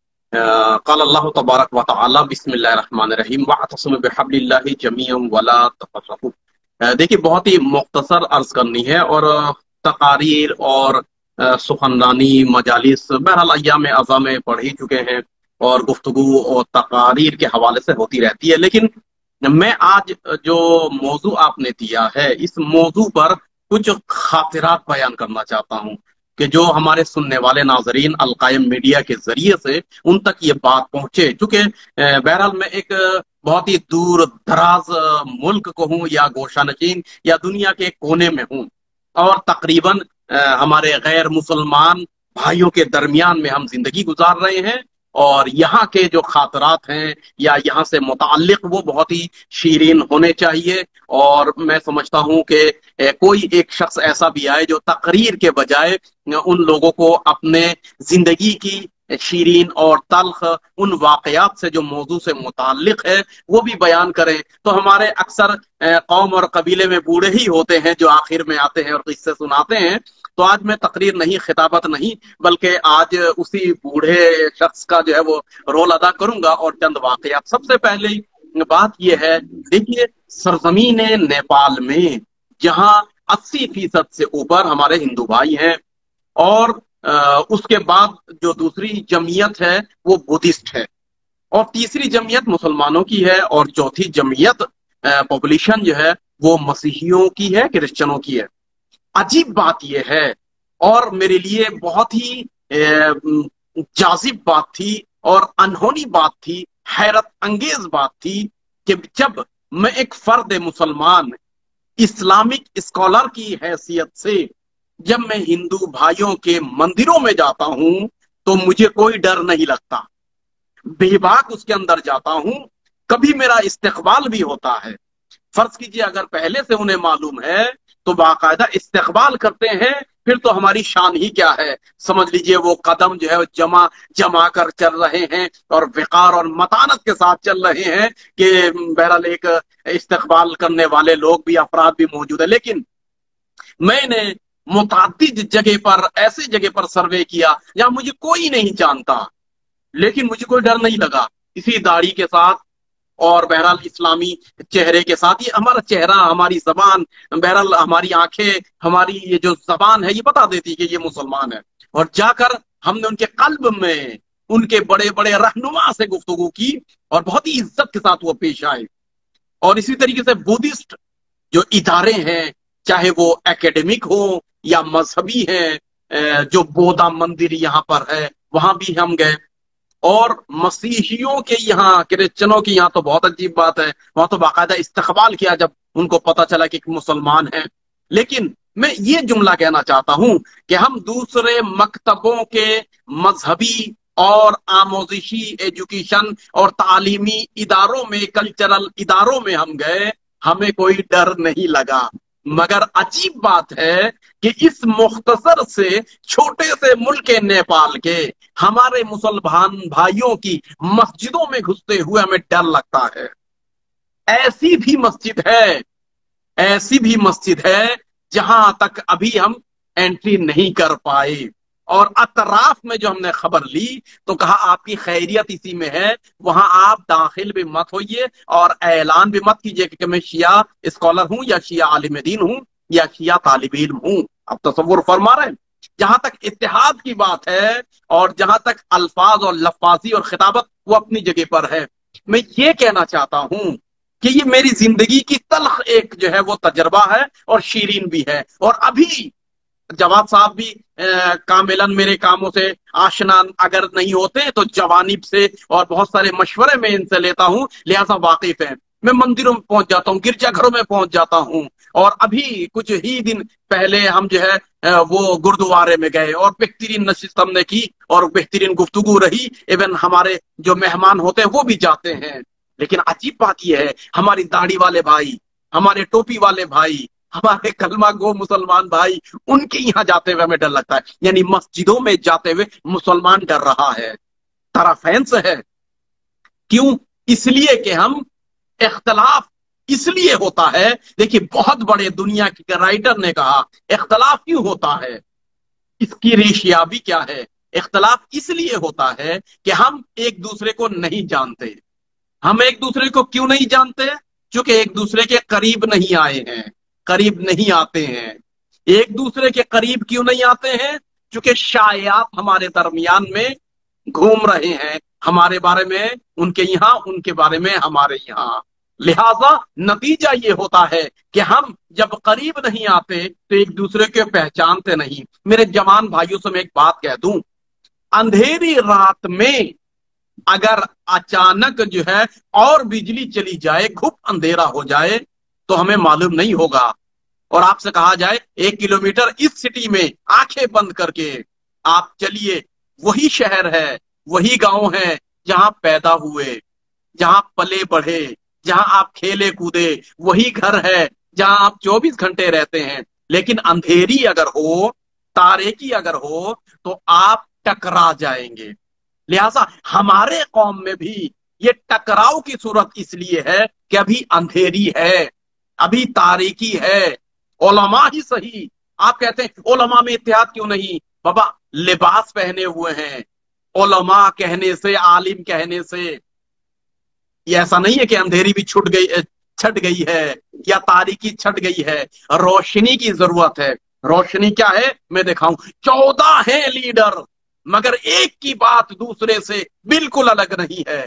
क़ाल अल्लाहु तबारक व तआला बिस्मिल्लाहिर्रहमानिर्रहीम वअतसिमु बिहब्लिल्लाहि जमीअन व ला तफर्रक़ू। देखिए, बहुत ही मुख्तसर अर्ज करनी है और तकारीर और सुखनरानी मजालिस बहरहाल अय्याम अज़ा में पढ़ ही चुके हैं और गुफ्तगू और तकारीर के हवाले से होती रहती है। लेकिन मैं आज जो मौजू आपने दिया है, इस मौजू पर कुछ खातिरात बयान करना चाहता हूं कि जो हमारे सुनने वाले नाजरीन अलकायम मीडिया के जरिए से उन तक ये बात पहुंचे। चूंकि बहरहाल मैं एक बहुत ही दूर दराज मुल्क को हूं या गोशानशीन या दुनिया के कोने में हूं और तकरीबन हमारे गैर मुसलमान भाइयों के दरमियान में हम जिंदगी गुजार रहे हैं और यहाँ के जो खातरात हैं या यहाँ से मुताल्लिक वो बहुत ही शीरीन होने चाहिए। और मैं समझता हूँ कि कोई एक शख्स ऐसा भी आए जो तकरीर के बजाय उन लोगों को अपने जिंदगी की शीरीन और तल्ख उन वाकयात से जो मौजू से मुताल्लिक है वो भी बयान करें। तो हमारे अक्सर कौम और कबीले में बूढ़े ही होते हैं जो आखिर में आते हैं और किस्से सुनाते हैं। तो आज मैं तकरीर नहीं, खिताबत नहीं, बल्कि आज उसी बूढ़े शख्स का जो है वो रोल अदा करूंगा और चंद वाकयात। सबसे पहले बात यह है, देखिए सरजमीन नेपाल में जहां 80% से ऊपर हमारे हिंदू भाई हैं और उसके बाद जो दूसरी जमीयत है वो बुद्धिस्ट है और तीसरी जमीयत मुसलमानों की है और चौथी जमीयत पॉपुलेशन जो है वो मसीहियों की है, क्रिश्चियनों की है। अजीब बात यह है और मेरे लिए बहुत ही जाजिब बात थी और अनहोनी बात थी, हैरत अंगेज बात थी कि जब मैं एक फर्द मुसलमान इस्लामिक स्कॉलर की हैसियत से जब मैं हिंदू भाइयों के मंदिरों में जाता हूं तो मुझे कोई डर नहीं लगता, बेबाक उसके अंदर जाता हूं, कभी मेरा इस्तकबाल भी होता है। फर्ज कीजिए अगर पहले से उन्हें मालूम है तो बाकायदा इस्तकबाल करते हैं, फिर तो हमारी शान ही क्या है। समझ लीजिए वो कदम जो है वो जमा कर चल रहे हैं और विकार और मतानत के साथ चल रहे हैं कि बहरहाल एक इस्तकबाल करने वाले लोग भी, अफराद भी मौजूद है। लेकिन मैंने मुताद्दिद जगह पर, ऐसे जगह पर सर्वे किया जहां मुझे कोई नहीं जानता, लेकिन मुझे कोई डर नहीं लगा, इसी दाढ़ी के साथ और बहरहाल इस्लामी चेहरे के साथ। ये हमारा चेहरा, हमारी जबान, बहरहाल हमारी आंखें, हमारी ये जो जबान है ये बता देती है कि ये मुसलमान है। और जाकर हमने उनके कल्ब में उनके बड़े बड़े रहनुमा से गुफ्तगू की और बहुत ही इज्जत के साथ वो पेश आए। और इसी तरीके से बुद्धिस्ट जो इदारे हैं, चाहे वो एकेडमिक हो या मजहबी हैं, जो बोधा मंदिर यहाँ पर है वहां भी हम गए। और मसीहियों के यहाँ, क्रिश्चनों के यहाँ तो बहुत अजीब बात है, वहां तो बाकायदा इस्तकबाल किया जब उनको पता चला कि मुसलमान है। लेकिन मैं ये जुमला कहना चाहता हूं कि हम दूसरे मकतबों के मजहबी और आमोजिशी एजुकेशन और तालीमी इदारों में, कल्चरल इदारों में हम गए, हमें कोई डर नहीं लगा। मगर अजीब बात है कि इस मुख्तसर से छोटे से मुल्क नेपाल के हमारे मुसलमान भाइयों की मस्जिदों में घुसते हुए हमें डर लगता है। ऐसी भी मस्जिद है जहां तक अभी हम एंट्री नहीं कर पाए। और अतराफ में जो हमने खबर ली तो कहा आपकी खैरियत इसी में है, वहां आप दाखिल भी मत होइए और ऐलान भी मत कीजिए कि मैं शिया स्कॉलर हूं या शिया आलिम दीन हूं या शिया तालिब इल्म हूं। अब तसव्वुर फरमा रहे हैं। जहां तक इत्तेहाद की बात है और जहां तक अल्फाज और लफ्फाजी और खिताबत, वो अपनी जगह पर है। मैं ये कहना चाहता हूं कि ये मेरी जिंदगी की तल्ख एक जो है वो तजर्बा है और शीरीन भी है। और अभी जवाब साहब भी कामिलन मेरे कामों से आशना अगर नहीं होते तो जवानीब से और बहुत सारे मशवरे में इनसे लेता हूं, लिहाजा वाकिफ है। मैं मंदिरों में पहुंच जाता हूँ, गिरजाघरों में पहुंच जाता हूँ। और अभी कुछ ही दिन पहले हम जो है वो गुरुद्वारे में गए और बेहतरीन नशिस्त हमने की और बेहतरीन गुफ्तगू रही। इवन हमारे जो मेहमान होते हैं वो भी जाते हैं। लेकिन अजीब बात यह है, हमारी दाढ़ी वाले भाई, हमारे टोपी वाले भाई, हमारे कलमा गो मुसलमान भाई, उनके यहाँ जाते हुए हमें डर लगता है। यानी मस्जिदों में जाते हुए मुसलमान डर रहा है, तरफैन से है। क्यों? इसलिए कि हम इख्तलाफ इसलिए होता है। देखिए बहुत बड़े दुनिया के राइटर ने कहा इख्तलाफ क्यों होता है, इसकी रेशियाबी क्या है। इख्तलाफ इसलिए होता है कि हम एक दूसरे को नहीं जानते। हम एक दूसरे को क्यों नहीं जानते? क्योंकि एक दूसरे के करीब नहीं आए हैं, करीब नहीं आते हैं। एक दूसरे के करीब क्यों नहीं आते हैं? क्योंकि शायात हमारे दरमियान में घूम रहे हैं, हमारे बारे में उनके यहाँ, उनके बारे में हमारे यहाँ। लिहाजा नतीजा ये होता है कि हम जब करीब नहीं आते तो एक दूसरे को पहचानते नहीं। मेरे जवान भाइयों से मैं एक बात कह दूं, अंधेरी रात में अगर अचानक जो है और बिजली चली जाए, खूब अंधेरा हो जाए, तो हमें मालूम नहीं होगा। और आपसे कहा जाए 1 किलोमीटर इस सिटी में आंखें बंद करके आप चलिए, वही शहर है, वही गांव है जहां पैदा हुए, जहां पले बढ़े, जहां आप खेले कूदे, वही घर है जहां आप 24 घंटे रहते हैं। लेकिन अंधेरी अगर हो, तारेकी अगर हो, तो आप टकरा जाएंगे। लिहाजा हमारे कौम में भी ये टकराव की सूरत इसलिए है कि अभी अंधेरी है, अभी तारीकी है। उलमा ही सही, आप कहते हैं उलमा में इत्तेहाद क्यों नहीं? बाबा लिबास पहने हुए हैं, उलमा कहने से, आलिम कहने से ये ऐसा नहीं है कि अंधेरी भी छट गई है या तारीकी छट गई है। रोशनी की जरूरत है। रोशनी क्या है मैं दिखाऊं। 14 है लीडर, मगर एक की बात दूसरे से बिल्कुल अलग नहीं है।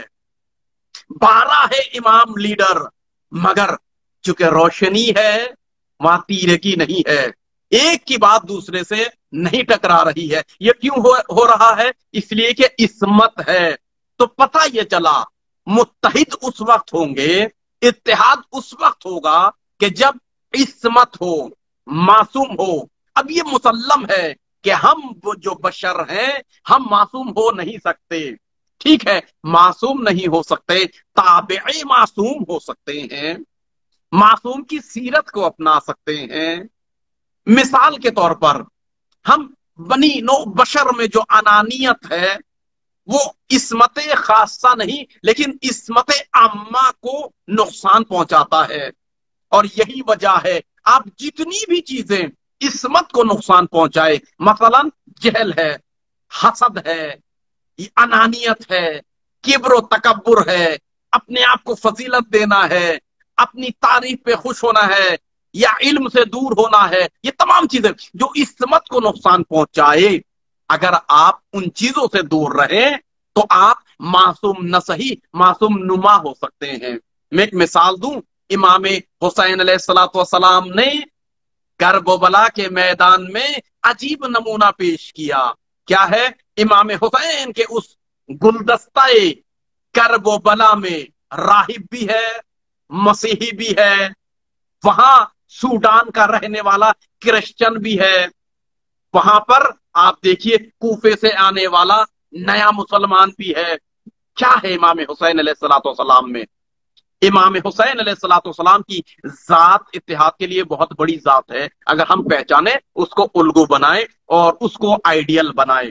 12 है इमाम लीडर, मगर चूंकि रोशनी है वहां तीरगी नहीं है। एक की बात दूसरे से नहीं टकरा रही है। ये क्यों हो रहा है? इसलिए कि इस्मत है। तो पता ये चला मुत्तहिद उस वक्त होंगे, इत्तेहाद उस वक्त होगा कि जब इस्मत हो, मासूम हो। अब ये मुसल्लम है कि हम जो बशर हैं हम मासूम हो नहीं सकते, ठीक है, मासूम नहीं हो सकते, ताबे मासूम हो सकते हैं, मासूम की सीरत को अपना सकते हैं। मिसाल के तौर पर हम बनी नो बशर में जो अनानियत है वो इस्मत खासा नहीं लेकिन इस्मत आम्मा को नुकसान पहुंचाता है। और यही वजह है आप जितनी भी चीजें इस्मत को नुकसान पहुंचाए, मसलन जहल है, हसद है, अनानियत है, किब्र तकब्बुर है, अपने आप को फजीलत देना है, अपनी तारीफ पे खुश होना है, या इल्म से दूर होना है, ये तमाम चीजें जो इस्मत को नुकसान पहुंचाए, अगर आप उन चीजों से दूर रहे तो आप मासूम न सही मासूम नुमा हो सकते हैं। मैं एक मिसाल दूं, इमाम हुसैन अलैहिस्सलाम ने करबला के मैदान में अजीब नमूना पेश किया। क्या है? इमाम हुसैन के उस गुलदस्ते करबला में राहिब भी है, मसीही भी है, वहां सूडान का रहने वाला क्रिश्चियन भी है, वहां पर आप देखिए कूफे से आने वाला नया मुसलमान भी है। क्या है इमाम हुसैन अलैहिस्सलाम में? इमाम हुसैन अलैहिस्सलाम की जात इत्तेहाद के लिए बहुत बड़ी जात है। अगर हम पहचाने, उसको उल्गू बनाए और उसको आइडियल बनाए।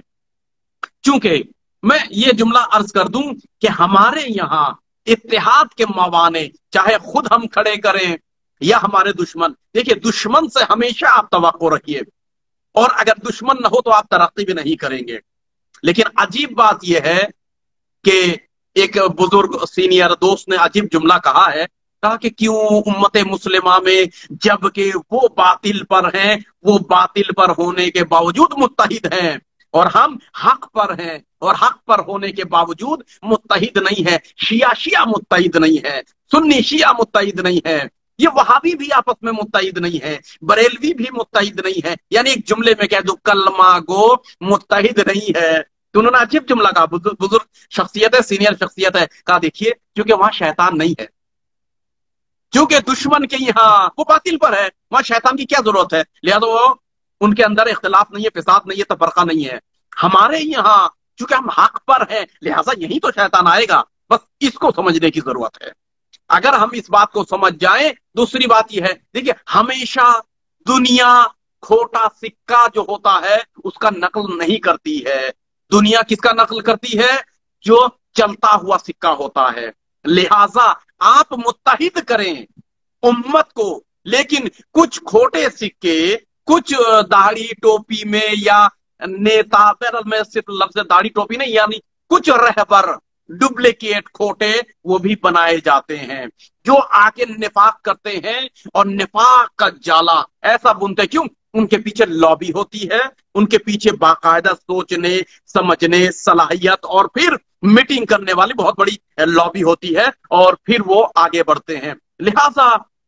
चूंकि मैं ये जुमला अर्ज कर दूं कि हमारे यहाँ इत्तेहाद के मवाने चाहे खुद हम खड़े करें या हमारे दुश्मन, देखिए दुश्मन से हमेशा आप तवक्को रखिए, और अगर दुश्मन न हो तो आप तरक्की भी नहीं करेंगे। लेकिन अजीब बात यह है कि एक बुजुर्ग सीनियर दोस्त ने अजीब जुमला कहा है, कहा कि क्यों उम्मत मुस्लिमा में जबकि वो बातिल पर हैं, वो बातिल पर होने के बावजूद मुत्तहिद हैं, और हम हक पर हैं और हक पर होने के बावजूद मुत्तहिद नहीं है। शिया शिया मुत्तहिद नहीं है, सुन्नी शिया मुत्तहिद नहीं है, ये वहाबी भी आपस में मुत्तहिद नहीं है, बरेलवी भी मुत्तहिद नहीं है, यानी एक जुमले में कह दो कलमा गो मुत्तहिद नहीं है। तो उन्होंने अजीब जुमला कहा, बुजुर्ग शख्सियत है, सीनियर शख्सियत है, कहा देखिए क्योंकि वहां शैतान नहीं है, क्योंकि दुश्मन के यहाँ वो बातिल पर है, वहां शैतान की क्या जरूरत है, लिहाजा वो उनके अंदर इख्तिलाफ नहीं है, फिसाद नहीं है, तफरका नहीं है। हमारे यहाँ चूंकि हम हक पर हैं, लिहाजा यही तो शैतान आएगा, बस इसको समझने की जरूरत है। अगर हम इस बात को समझ जाएं, दूसरी बात यह है, देखिए हमेशा दुनिया खोटा सिक्का जो होता है उसका नकल नहीं करती है। दुनिया किसका नकल करती है? जो चलता हुआ सिक्का होता है। लिहाजा आप मुत्तहिद करें उम्मत को, लेकिन कुछ खोटे सिक्के, कुछ दाढ़ी टोपी में या नेता, में सिर्फ लफ्ज दाढ़ी टोपी नहीं, यानी कुछ रहबर डुप्लीकेट खोटे वो भी बनाए जाते हैं, जो आके निफाक करते हैं और निफाक का जाला ऐसा बुनते। क्यों? उनके पीछे लॉबी होती है, उनके पीछे बाकायदा सोचने समझने सलाहियत और फिर मीटिंग करने वाली बहुत बड़ी लॉबी होती है, और फिर वो आगे बढ़ते हैं। लिहाजा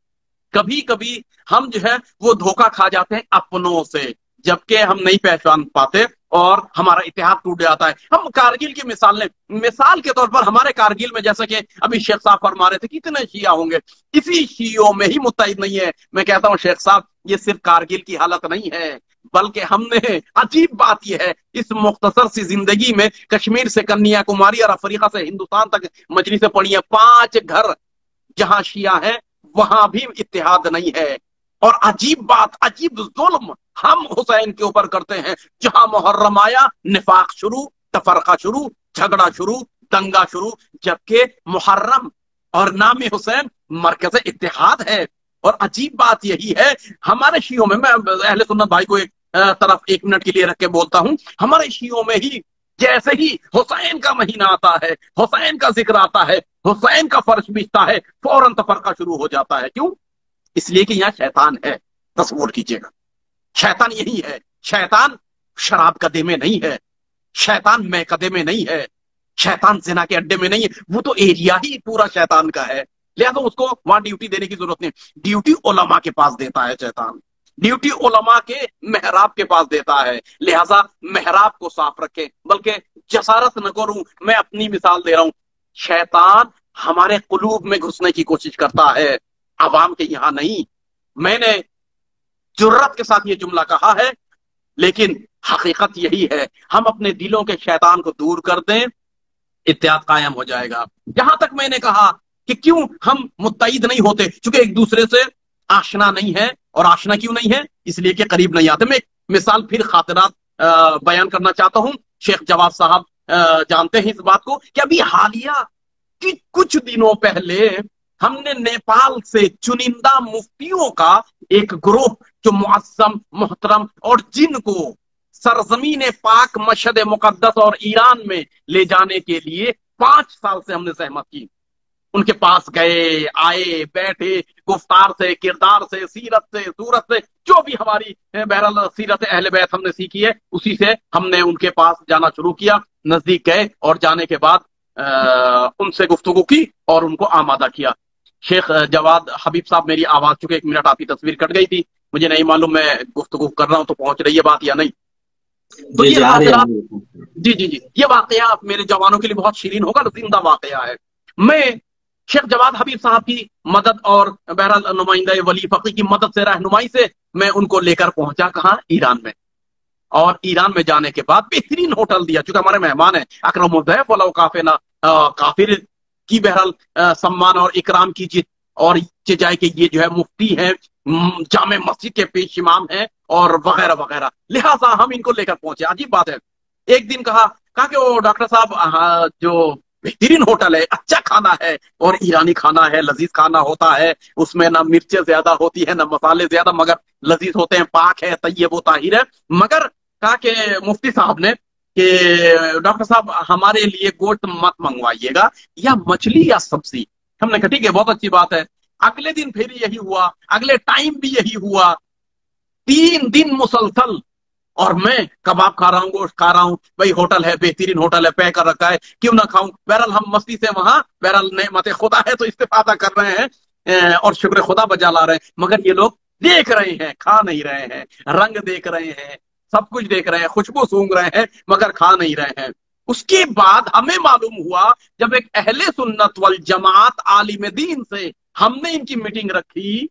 कभी कभी हम जो है वो धोखा खा जाते हैं अपनों से, जबकि हम नहीं पहचान पाते और हमारा इतिहास टूट जाता है। हम कारगिल की मिसाल लें, मिसाल के तौर पर हमारे कारगिल में जैसे कि अभी शेख साहब फरमा रहे थे कितने शिया होंगे, इसी शियों में ही मुत्तहिद नहीं है। मैं कहता हूं शेख साहब ये सिर्फ कारगिल की हालत नहीं है, बल्कि हमने, अजीब बात यह है, इस मुख्तसर सी जिंदगी में कश्मीर से कन्याकुमारी और अफ्रीका से हिंदुस्तान तक मजलिसें पढ़ी है, 5 घर जहां शिया है वहां भी इत्तेहाद नहीं है। और अजीब बात, अजीब जुल्म हम हुसैन के ऊपर करते हैं, जहां मुहर्रम आया निफाक शुरू, तफरका शुरू, झगड़ा शुरू, दंगा शुरू, जबकि मुहर्रम और नाम हुसैन मरकज़ इत्तेहाद है। और अजीब बात यही है, हमारे शियों में, मैं अहले सुन्नत भाई को एक तरफ 1 मिनट के लिए रख के बोलता हूं, हमारे शियों में ही जैसे ही हुसैन का महीना आता है, हुसैन का जिक्र आता है, हुसैन का फर्श बिछता है, फौरन तफरका शुरू हो जाता है। क्यों? इसलिए कि यहाँ शैतान है। तस्वीर कीजिएगा, शैतान यही है। शैतान शराब कदे में नहीं है, शैतान मैकदे में नहीं है, शैतान जिना के अड्डे में नहीं है, वो तो एरिया ही पूरा शैतान का है। लिहाजा उसको वहां ड्यूटी देने की जरूरत नहीं, ड्यूटी उलमा के पास देता है शैतान, ड्यूटी उलमा के मेहराब के पास देता है। लिहाजा मेहराब को साफ रखें, बल्कि जसारत न करूं, मैं अपनी मिसाल दे रहा हूं, शैतान हमारे कुलूब में घुसने की कोशिश करता है, आवाम के यहाँ नहीं। मैंने जुर्रत के साथ ये जुमला कहा है, लेकिन हकीकत यही है। हम अपने दिलों के शैतान को दूर कर दें, इत्तेहाद कायम हो जाएगा। यहां तक मैंने कहा कि क्यों हम मुत्तहिद नहीं होते, क्योंकि एक दूसरे से आशना नहीं है। और आशना क्यों नहीं है? इसलिए कि करीब नहीं आते। मैं एक मिसाल फिर खातिरात बयान करना चाहता हूं। शेख जवाद साहब जानते हैं इस बात को कि अभी हालिया कि कुछ दिनों पहले हमने नेपाल से चुनिंदा मुफ्तियों का एक ग्रुप जो मुअज्जम, मोहतरम और जिनको सरजमीन पाक, मशहद मुकद्दस और ईरान में ले जाने के लिए 5 साल से हमने सहमत की। उनके पास गए, आए, बैठे, गुफ्तार से, किरदार से, सीरत से, सूरत से, जो भी हमारी बहरहाल सीरत अहले बैत हमने सीखी है, उसी से हमने उनके पास जाना शुरू किया। नजदीक गए और जाने के बाद उनसे गुफ्तगू की और उनको आमादा किया। शेख जवाद हबीब साहब, मेरी आवाज, चूंकि 1 मिनट आपकी तस्वीर कट गई थी, मुझे नहीं मालूम मैं गुफ्तगू कर रहा हूं तो पहुंच रही है बात या नहीं। तो ये जी, ये वाकया मेरे जवानों के लिए बहुत शीरीन होगा, जिंदा वाकया है। मैं शेख जवाद हबीब साहब की मदद और बहरहाल नुमाइंदा वली फकी की मदद से, रहनुमाई से मैं उनको लेकर पहुंचा कहाँ? ईरान में। और ईरान में जाने के बाद बेहतरीन होटल दिया, चूंकि हमारे मेहमान है, अकरम ज़ैफ़ वला काफिना, काफिर की बहरहाल सम्मान और इकराम कीजिए। और जाए कि ये जो है मुफ्ती है, जामे मस्जिद के पेश इमाम है और वगैरह वगैरह, लिहाजा हम इनको लेकर पहुंचे। अजीब बात है, एक दिन कहा कि वो डॉक्टर साहब, जो बेहतरीन होटल है, अच्छा खाना है और ईरानी खाना है, लजीज खाना होता है, उसमें ना मिर्चें ज्यादा होती है ना मसाले ज्यादा, मगर लजीज होते हैं, पाक है, तय्यब व ताहिर है। मगर कहा कि मुफ्ती साहब ने कि डॉक्टर साहब हमारे लिए गोश्त मत मंगवाइएगा, या मछली या सब्जी। हमने कहा ठीक है, बहुत अच्छी बात है। अगले दिन फिर यही हुआ, अगले टाइम भी यही हुआ, 3 दिन मुसलसल। और मैं कबाब खा रहा हूँ, गोश्त खा रहा हूँ, भाई होटल है, बेहतरीन होटल है, पैक कर रखा है, क्यों ना खाऊं। बहरहाल हम मस्ती से वहां, बहरहाल नेमत खुदा है तो इस्तिफादा कर रहे हैं और शुक्र खुदा बजा ला रहे हैं। मगर ये लोग देख रहे हैं, खा नहीं रहे हैं, रंग देख रहे हैं, सब कुछ देख रहे हैं, खुशबू सूंघ रहे हैं, मगर खा नहीं रहे हैं। उसके बाद हमें मालूम हुआ, जब एक अहले सुन्नत वल जमात आलिम दीन से हमने इनकी मीटिंग रखी,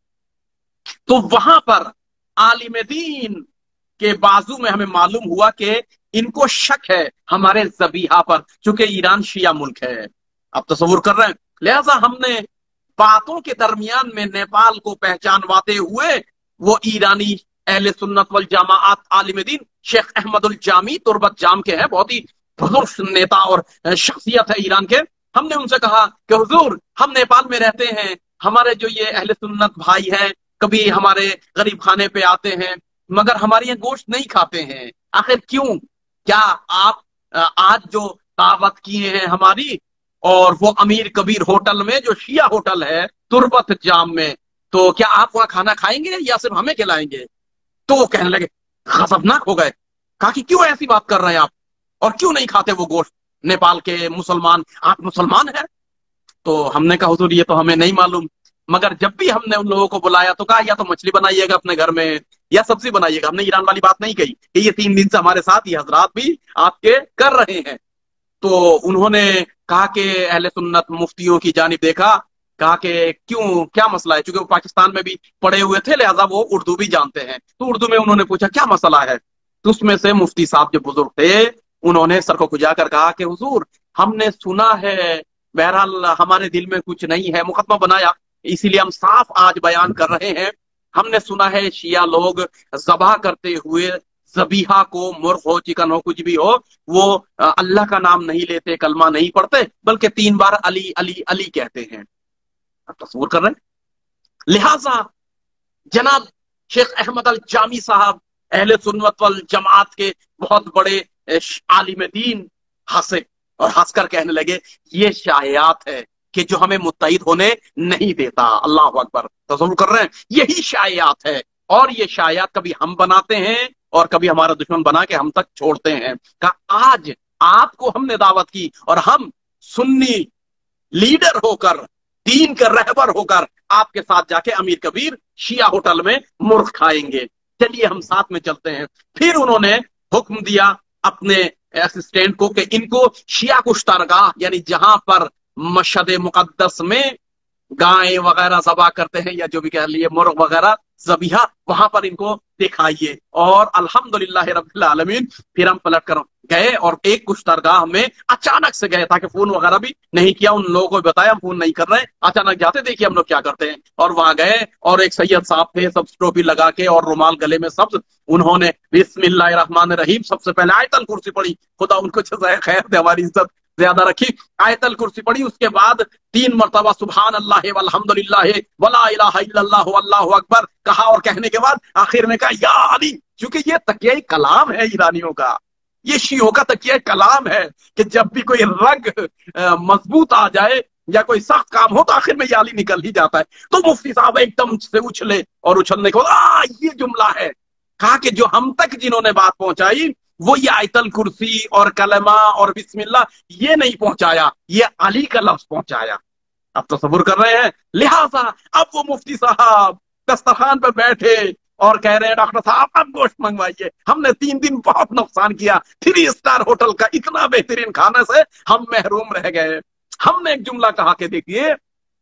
तो वहां पर आलिम दीन के बाजू में हमें मालूम हुआ कि इनको शक है हमारे ज़बीहा पर, चूंकि ईरान शिया मुल्क है, आप तस्वुर कर रहे हैं। लिहाजा हमने बातों के दरमियान में नेपाल को पहचानवाते हुए वो ईरानी अहले सुन्नत वल जमात आलिम दीन शेख अहमदुल जामी तुर्बत जाम के हैं, बहुत ही बुजुर्ग नेता और शख्सियत है ईरान के। हमने उनसे कहा कि हुजूर, हम नेपाल में रहते हैं, हमारे जो ये अहले सुन्नत भाई हैं कभी हमारे गरीब खाने पे आते हैं, मगर हमारे यहाँ गोश्त नहीं खाते हैं, आखिर क्यों? क्या आप आज जो दावत किए हैं हमारी, और वो अमीर कबीर होटल में, जो शिया होटल है तुर्बत जाम में, तो क्या आप वहां खाना खाएंगे या सिर्फ हमें खिलाएंगे? तो वो कहने लगे, खसबनाक हो गए। कहा कि क्यों ऐसी बात कर रहे हैं आप, और क्यों नहीं खाते वो गोश्त? नेपाल के मुसलमान, आप मुसलमान हैं? तो हमने कहा हुजूर ये तो हमें नहीं मालूम। मगर जब भी हमने उन लोगों को बुलाया तो कहा या तो मछली बनाइएगा अपने घर में या सब्जी बनाइएगा। हमने ईरान वाली बात नहीं कही कि ये 3 दिन से हमारे साथ ये हजरात भी आपके कर रहे हैं। तो उन्होंने कहा कि अहले सुन्नत मुफ्तियों की जानिब देखा, कहा कि क्यों, क्या मसला है? चूंकि वो पाकिस्तान में भी पढ़े हुए थे, लिहाजा वो उर्दू भी जानते हैं। तो उर्दू में उन्होंने पूछा क्या मसला है? तो उसमें से मुफ्ती साहब जो बुजुर्ग थे, उन्होंने सर को खुजा कर कहा कि हुजूर, हमने सुना है, बहरहाल हमारे दिल में कुछ नहीं है, मुकदमा बनाया, इसीलिए हम साफ आज बयान कर रहे हैं। हमने सुना है शिया लोग ज़बह करते हुए ज़बीहा को, मुर्ग हो, चिकन हो, कुछ भी हो, वो अल्लाह का नाम नहीं लेते, कलमा नहीं पढ़ते, बल्कि 3 बार अली अली अली कहते हैं। आप तस्वीर कर रहे हैं। लिहाजा जनाब शेख अहमद अल जामी साहब अहले सुन्नत वल जमात के बहुत बड़े आलिम दीन हंसे और हंसकर कहने लगे, ये शायात है कि जो हमें मुत्तहिद होने नहीं देता। अल्लाह अकबर, तस्वीर कर रहे हैं, यही शायात है। और ये शायात कभी हम बनाते हैं और कभी हमारा दुश्मन बना के हम तक छोड़ते हैं। कहा आज आपको हमने दावत की और हम सुन्नी लीडर होकर, दीन के रहबर होकर आपके साथ जाके अमीर कबीर शिया होटल में मुर्ग खाएंगे, चलिए हम साथ में चलते हैं। फिर उन्होंने हुक्म दिया अपने असिस्टेंट को कि इनको शिया कुश्तरगाह, यानी जहां पर मशहद मुकद्दस में गाय वगैरह ज़बा करते हैं, या जो भी कह लिए मुर्ग वगैरह ज़बीहा, वहां पर इनको दिखाइए। और अल्हम्दुलिल्लाह रब्बिल आलमीन फिर हम पलट कर गए और एक कुश्तरगाह में अचानक से गए, ताकि फोन वगैरह भी नहीं किया, उन लोगों को बताया हम फोन नहीं कर रहे हैं, अचानक जाते देखिए हम लोग क्या करते हैं। और वहां गए और एक सैयद साहब थे, सब टोपी लगा के और रुमाल गले में सब, उन्होंने बिस्मिल्लाहिर्रहमानिर्रहीम सबसे पहले आयतल कुर्सी पढ़ी, खुदा उनको जज़ाए खैर दे, हमारी इज्जत ज्यादा रखी, आयतल कुर्सी पढ़ी। उसके बाद 3 मरतबा सुभान अल्लाह वल्हम्दुलिल्लाह वला इलाहा इल्लल्लाह अल्लाहु अकबर कहा, और कहने के बाद आखिर में कहा या अली, क्योंकि ये तकिया कलाम है ईरानियों का, ये शियों का तकिया कलाम है कि जब भी कोई रग मजबूत आ जाए या कोई सख्त काम हो तो आखिर में याली निकल ही जाता है। तो मुफ्ती साहब एकदम से उछले, और उछलने के बाद ये जुमला है, कहा कि जो हम तक जिन्होंने बात पहुंचाई वो ये आयतल कुर्सी और कलमा और बिस्मिल्लाह ये नहीं पहुंचाया, ये अली का लफ्ज पहुंचाया। अब तसव्वुर कर रहे हैं। लिहाजा अब वो मुफ्ती साहब दस्तरखान पर बैठे और कह रहे हैं डॉक्टर साहब अब गोश्त मंगवाइए, हमने 3 दिन बहुत नुकसान किया, 3 स्टार होटल का इतना बेहतरीन खाने से हम महरूम रह गए। हमने एक जुमला कहा कि देखिए,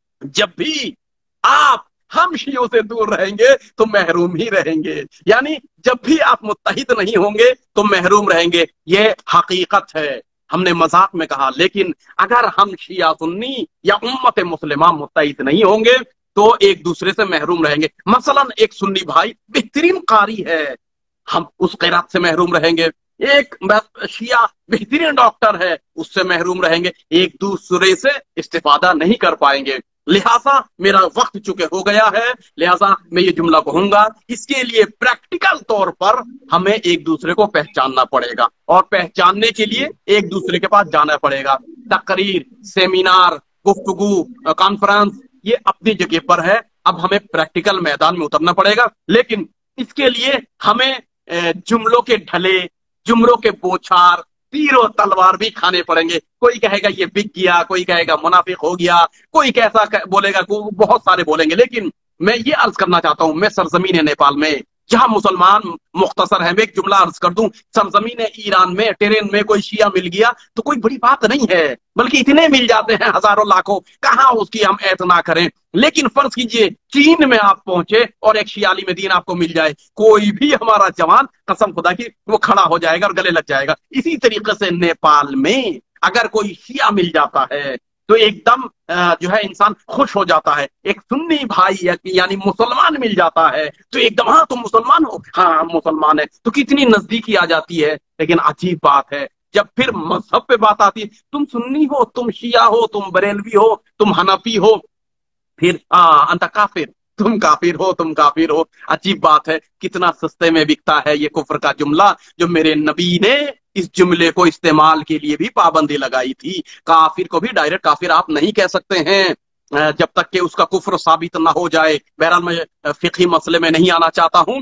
जब भी आप हम शियों से दूर रहेंगे तो महरूम ही रहेंगे, यानी जब भी आप मुत्तहिद नहीं होंगे तो महरूम रहेंगे, ये हकीकत है। हमने मजाक में कहा, लेकिन अगर हम शिया सुन्नी या उम्मत मुस्लिमा मुत्तहिद नहीं होंगे तो एक दूसरे से महरूम रहेंगे। मसलन एक सुन्नी भाई बेहतरीन कारी है, हम उस क़िरात से महरूम रहेंगे। एक शिया बेहतरीन डॉक्टर है, उससे महरूम रहेंगे, एक दूसरे से इस्तिफादा नहीं कर पाएंगे। लिहाजा मेरा वक्त चुके हो गया है, लिहाजा मैं ये जुमला कहूंगा, इसके लिए प्रैक्टिकल तौर पर हमें एक दूसरे को पहचानना पड़ेगा, और पहचानने के लिए एक दूसरे के पास जाना पड़ेगा। तकरीर, सेमिनार, गुफ्तगू, कॉन्फ्रेंस ये अपनी जगह पर है, अब हमें प्रैक्टिकल मैदान में उतरना पड़ेगा। लेकिन इसके लिए हमें जुमलों के ढले, जुमलों के बोछार, तीर और तलवार भी खाने पड़ेंगे। कोई कहेगा ये बिक गया, कोई कहेगा मुनाफिक हो गया, कोई कैसा बोलेगा, बहुत सारे बोलेंगे। लेकिन मैं ये अर्ज करना चाहता हूं, मैं सरजमीन नेपाल में जहां मुसलमान मुख्तसर है, मैं एक जुमला अर्ज कर दूं, सरजमीन ईरान में ट्रेन में कोई शिया मिल गया तो कोई बड़ी बात नहीं है, बल्कि इतने मिल जाते हैं हजारों लाखों, कहां उसकी हम एतना करें। लेकिन फर्ज कीजिए चीन में आप पहुंचे और एक शियाली में दीन आपको मिल जाए, कोई भी हमारा जवान कसम खुदा की वो खड़ा हो जाएगा और गले लग जाएगा। इसी तरीके से नेपाल में अगर कोई शिया मिल जाता है तो एकदम जो है इंसान खुश हो जाता है। एक सुन्नी भाई यानी मुसलमान मिल जाता है तो एकदम हाँ तुम मुसलमान हो, हाँ मुसलमान है, तो कितनी नजदीकी आ जाती है। लेकिन अजीब बात है जब फिर मजहब पे बात आती है, तुम सुन्नी हो, तुम शिया हो, तुम बरेलवी हो, तुम हनफी हो, फिर अंत काफिर, तुम काफिर हो, तुम काफिर हो। अजीब बात है, कितना सस्ते में बिकता है ये कुफ्र का जुमला, जो मेरे नबी ने इस जुमले को इस्तेमाल के लिए भी पाबंदी लगाई थी। काफिर को भी डायरेक्ट काफिर आप नहीं कह सकते हैं जब तक कि उसका कुफ्र साबित ना हो जाए। बहरहाल मैं फिक़ही मसले में नहीं आना चाहता हूं,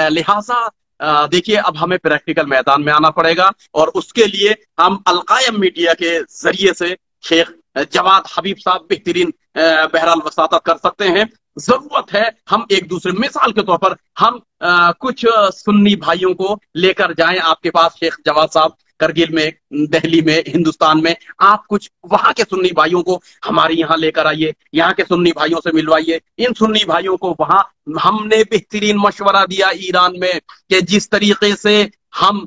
लिहाजा देखिए अब हमें प्रैक्टिकल मैदान में आना पड़ेगा, और उसके लिए हम अलकायम मीडिया के जरिए से शेख जवाद हबीब साहब बेहतरीन बहरहाल वसातत कर सकते हैं। जरूरत है हम एक दूसरे, मिसाल के तौर पर हम कुछ सुन्नी भाइयों को लेकर जाएं आपके पास, शेख जवाद साहब करगिल में, दिल्ली में, हिंदुस्तान में, आप कुछ वहां के सुन्नी भाइयों को हमारे यहाँ लेकर आइए, यहाँ के सुन्नी भाइयों से मिलवाइए। इन सुन्नी भाइयों को वहां हमने बेहतरीन मशवरा दिया ईरान में कि जिस तरीके से हम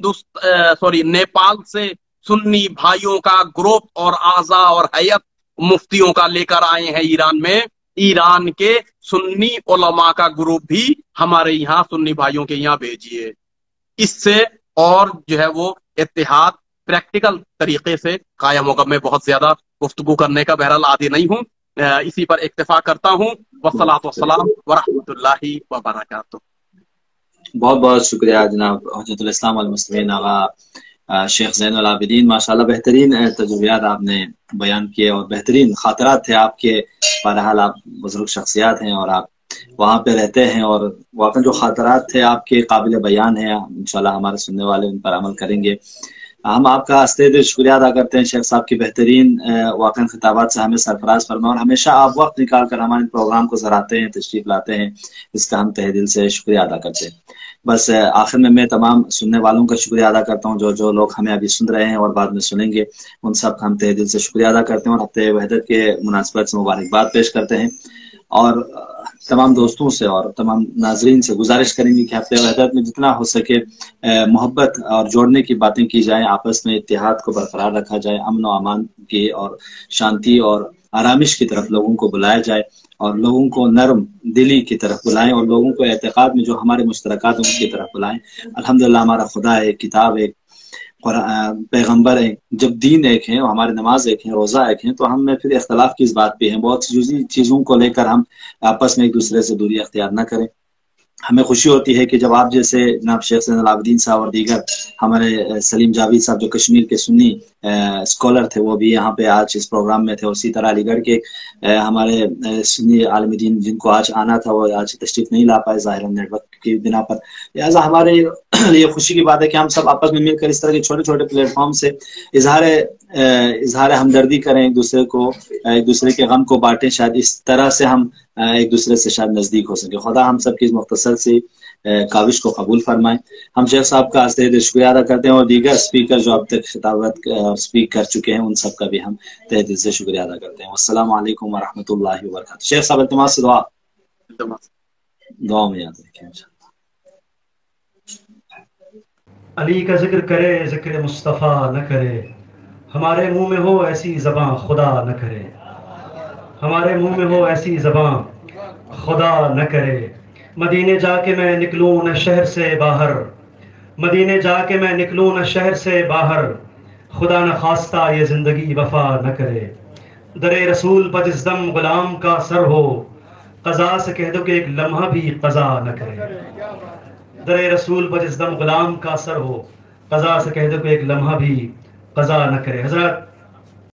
नेपाल से सुन्नी भाइयों का ग्रुप और आज़ा और हैयत मुफ्तियों का लेकर आए हैं ईरान में, ईरान के सुन्नी उलमा का ग्रुप भी हमारे यहाँ सुन्नी भाइयों के यहाँ भेजिए। इससे और जो है वो इत्तेहाद प्रैक्टिकल तरीके से कायम होगा। मैं बहुत ज्यादा गुफ्तगू करने का बहरहाल आदी नहीं हूँ, इसी पर इक्तिफा करता हूँ। वस्सलातु वस्सलाम व रहमतुल्लाहि व बरकातुहू। बहुत बहुत शुक्रिया जनाब हुज्जतुल इस्लाम वल मुस्लिमीन आगा शेख ज़ैनुल आबिदीन, माशाल्लाह बेहतरीन तजुर्बयात आपने बयान किए और बेहतरीन खातरात थे आपके। बहरहाल आप बुजुर्ग शख्सियात हैं और आप वहाँ पे रहते हैं, और वाकई जो खातरात थे आपके काबिल बयान है। इंशाल्लाह हमारे सुनने वाले उन पर अमल करेंगे। हम आपका हस्ते दिल शुक्रिया अदा करते हैं शेख साहब की बेहतरीन वाकई खिताबात से हमें सरफराज फरमा, और हमेशा आप वक्त निकाल कर हमारे प्रोग्राम को सराहते हैं, तशरीफ लाते हैं, इसका हम तहे दिल से शुक्रिया अदा करते हैं। बस आखिर में मैं तमाम सुनने वालों का शुक्रिया अदा करता हूँ, जो लोग हमें अभी सुन रहे हैं और बाद में सुनेंगे, उन सब का हम तहे दिल से शुक्रिया अदा करते हैं और हफ्ते वहदत के मुनासिबत से मुबारकबाद पेश करते हैं। और तमाम दोस्तों से और तमाम नाजरीन से गुजारिश करेंगे कि हफ्ते वहदत में जितना हो सके मोहब्बत और जोड़ने की बातें की जाए, आपस में इत्तेहाद को बरकरार रखा जाए, अमन व अमान की और शांति और आरामिश की तरफ लोगों को बुलाया जाए और लोगों को नरम दिली की तरफ बुलाएं और लोगों को एतकाद में जो हमारे मुश्तरकात हैं उसकी तरफ बुलाएं। अल्हम्दुलिल्लाह हमारा खुदा है, किताब एक, पैगंबर है, जब दीन एक है और हमारी नमाज एक है, रोज़ा एक है, तो हम में फिर इख्तलाफ की इस बात पे है। बहुत सी चीज़ों को लेकर हम आपस में एक दूसरे से दूरी अख्तियार न करें। हमें खुशी होती है कि जब आप जैसे जनाब शेख सैयद अलाउद्दीन साहब और दीगर हमारे सलीम जावेद साहब जो कश्मीर के सुन्नी स्कॉलर थे वो भी यहाँ पे आज इस प्रोग्राम में थे, उसी तरह अलीगढ़ के हमारे सुन्नी आलिम दीन जिनको आज आना था वो आज तशरीफ नहीं ला पाए ज़ाहिर नेटवर्क की बिना पर। लिहाजा हमारे लिए खुशी की बात है कि हम सब आपस में मिलकर इस तरह के छोटे छोटे प्लेटफॉर्म से इजहार हमदर्दी करें, एक दूसरे को एक दूसरे के गम को बांटें। शायद इस तरह से हम एक दूसरे से शायद नजदीक हो सके। खुदा हम सब की इस मुख्तसर से काविश को कबूल फरमाए। हम शेख साहब का तहे दिल शुक्रिया अदा करते हैं और दीगर स्पीकर जो अब तक खिताबत स्पीक कर चुके हैं उन सब का भी हम तहे दिल से शुक्रिया अदा करते हैं। अस्सलाम वालेकुम व रहमतुल्लाहि व बरकातहू। शेख साहब इल्तिमास से दुआ में याद रखें। अली का जिक्र करे जिक्र मुस्तफ़ा न करे, हमारे मुंह में हो ऐसी ज़बां खुदा न करे, हमारे मुंह में हो ऐसी ज़बां खुदा न करे। मदीने जाके मैं निकलूं न शहर से बाहर, मदीने जाके मैं निकलूं न शहर से बाहर, खुदा न खास्ता ये ज़िंदगी वफा न करे। दरे रसूल पर जिस दम गुलाम का सर हो, क़ज़ा से कह दो कि एक लम्हा भी क़ज़ा न करे। दरे रसूल पर जिस दम गुलाम का सर हो, क़ज़ा से कह दो कि एक लम्हा भी क़ज़ा न करे। हज़रत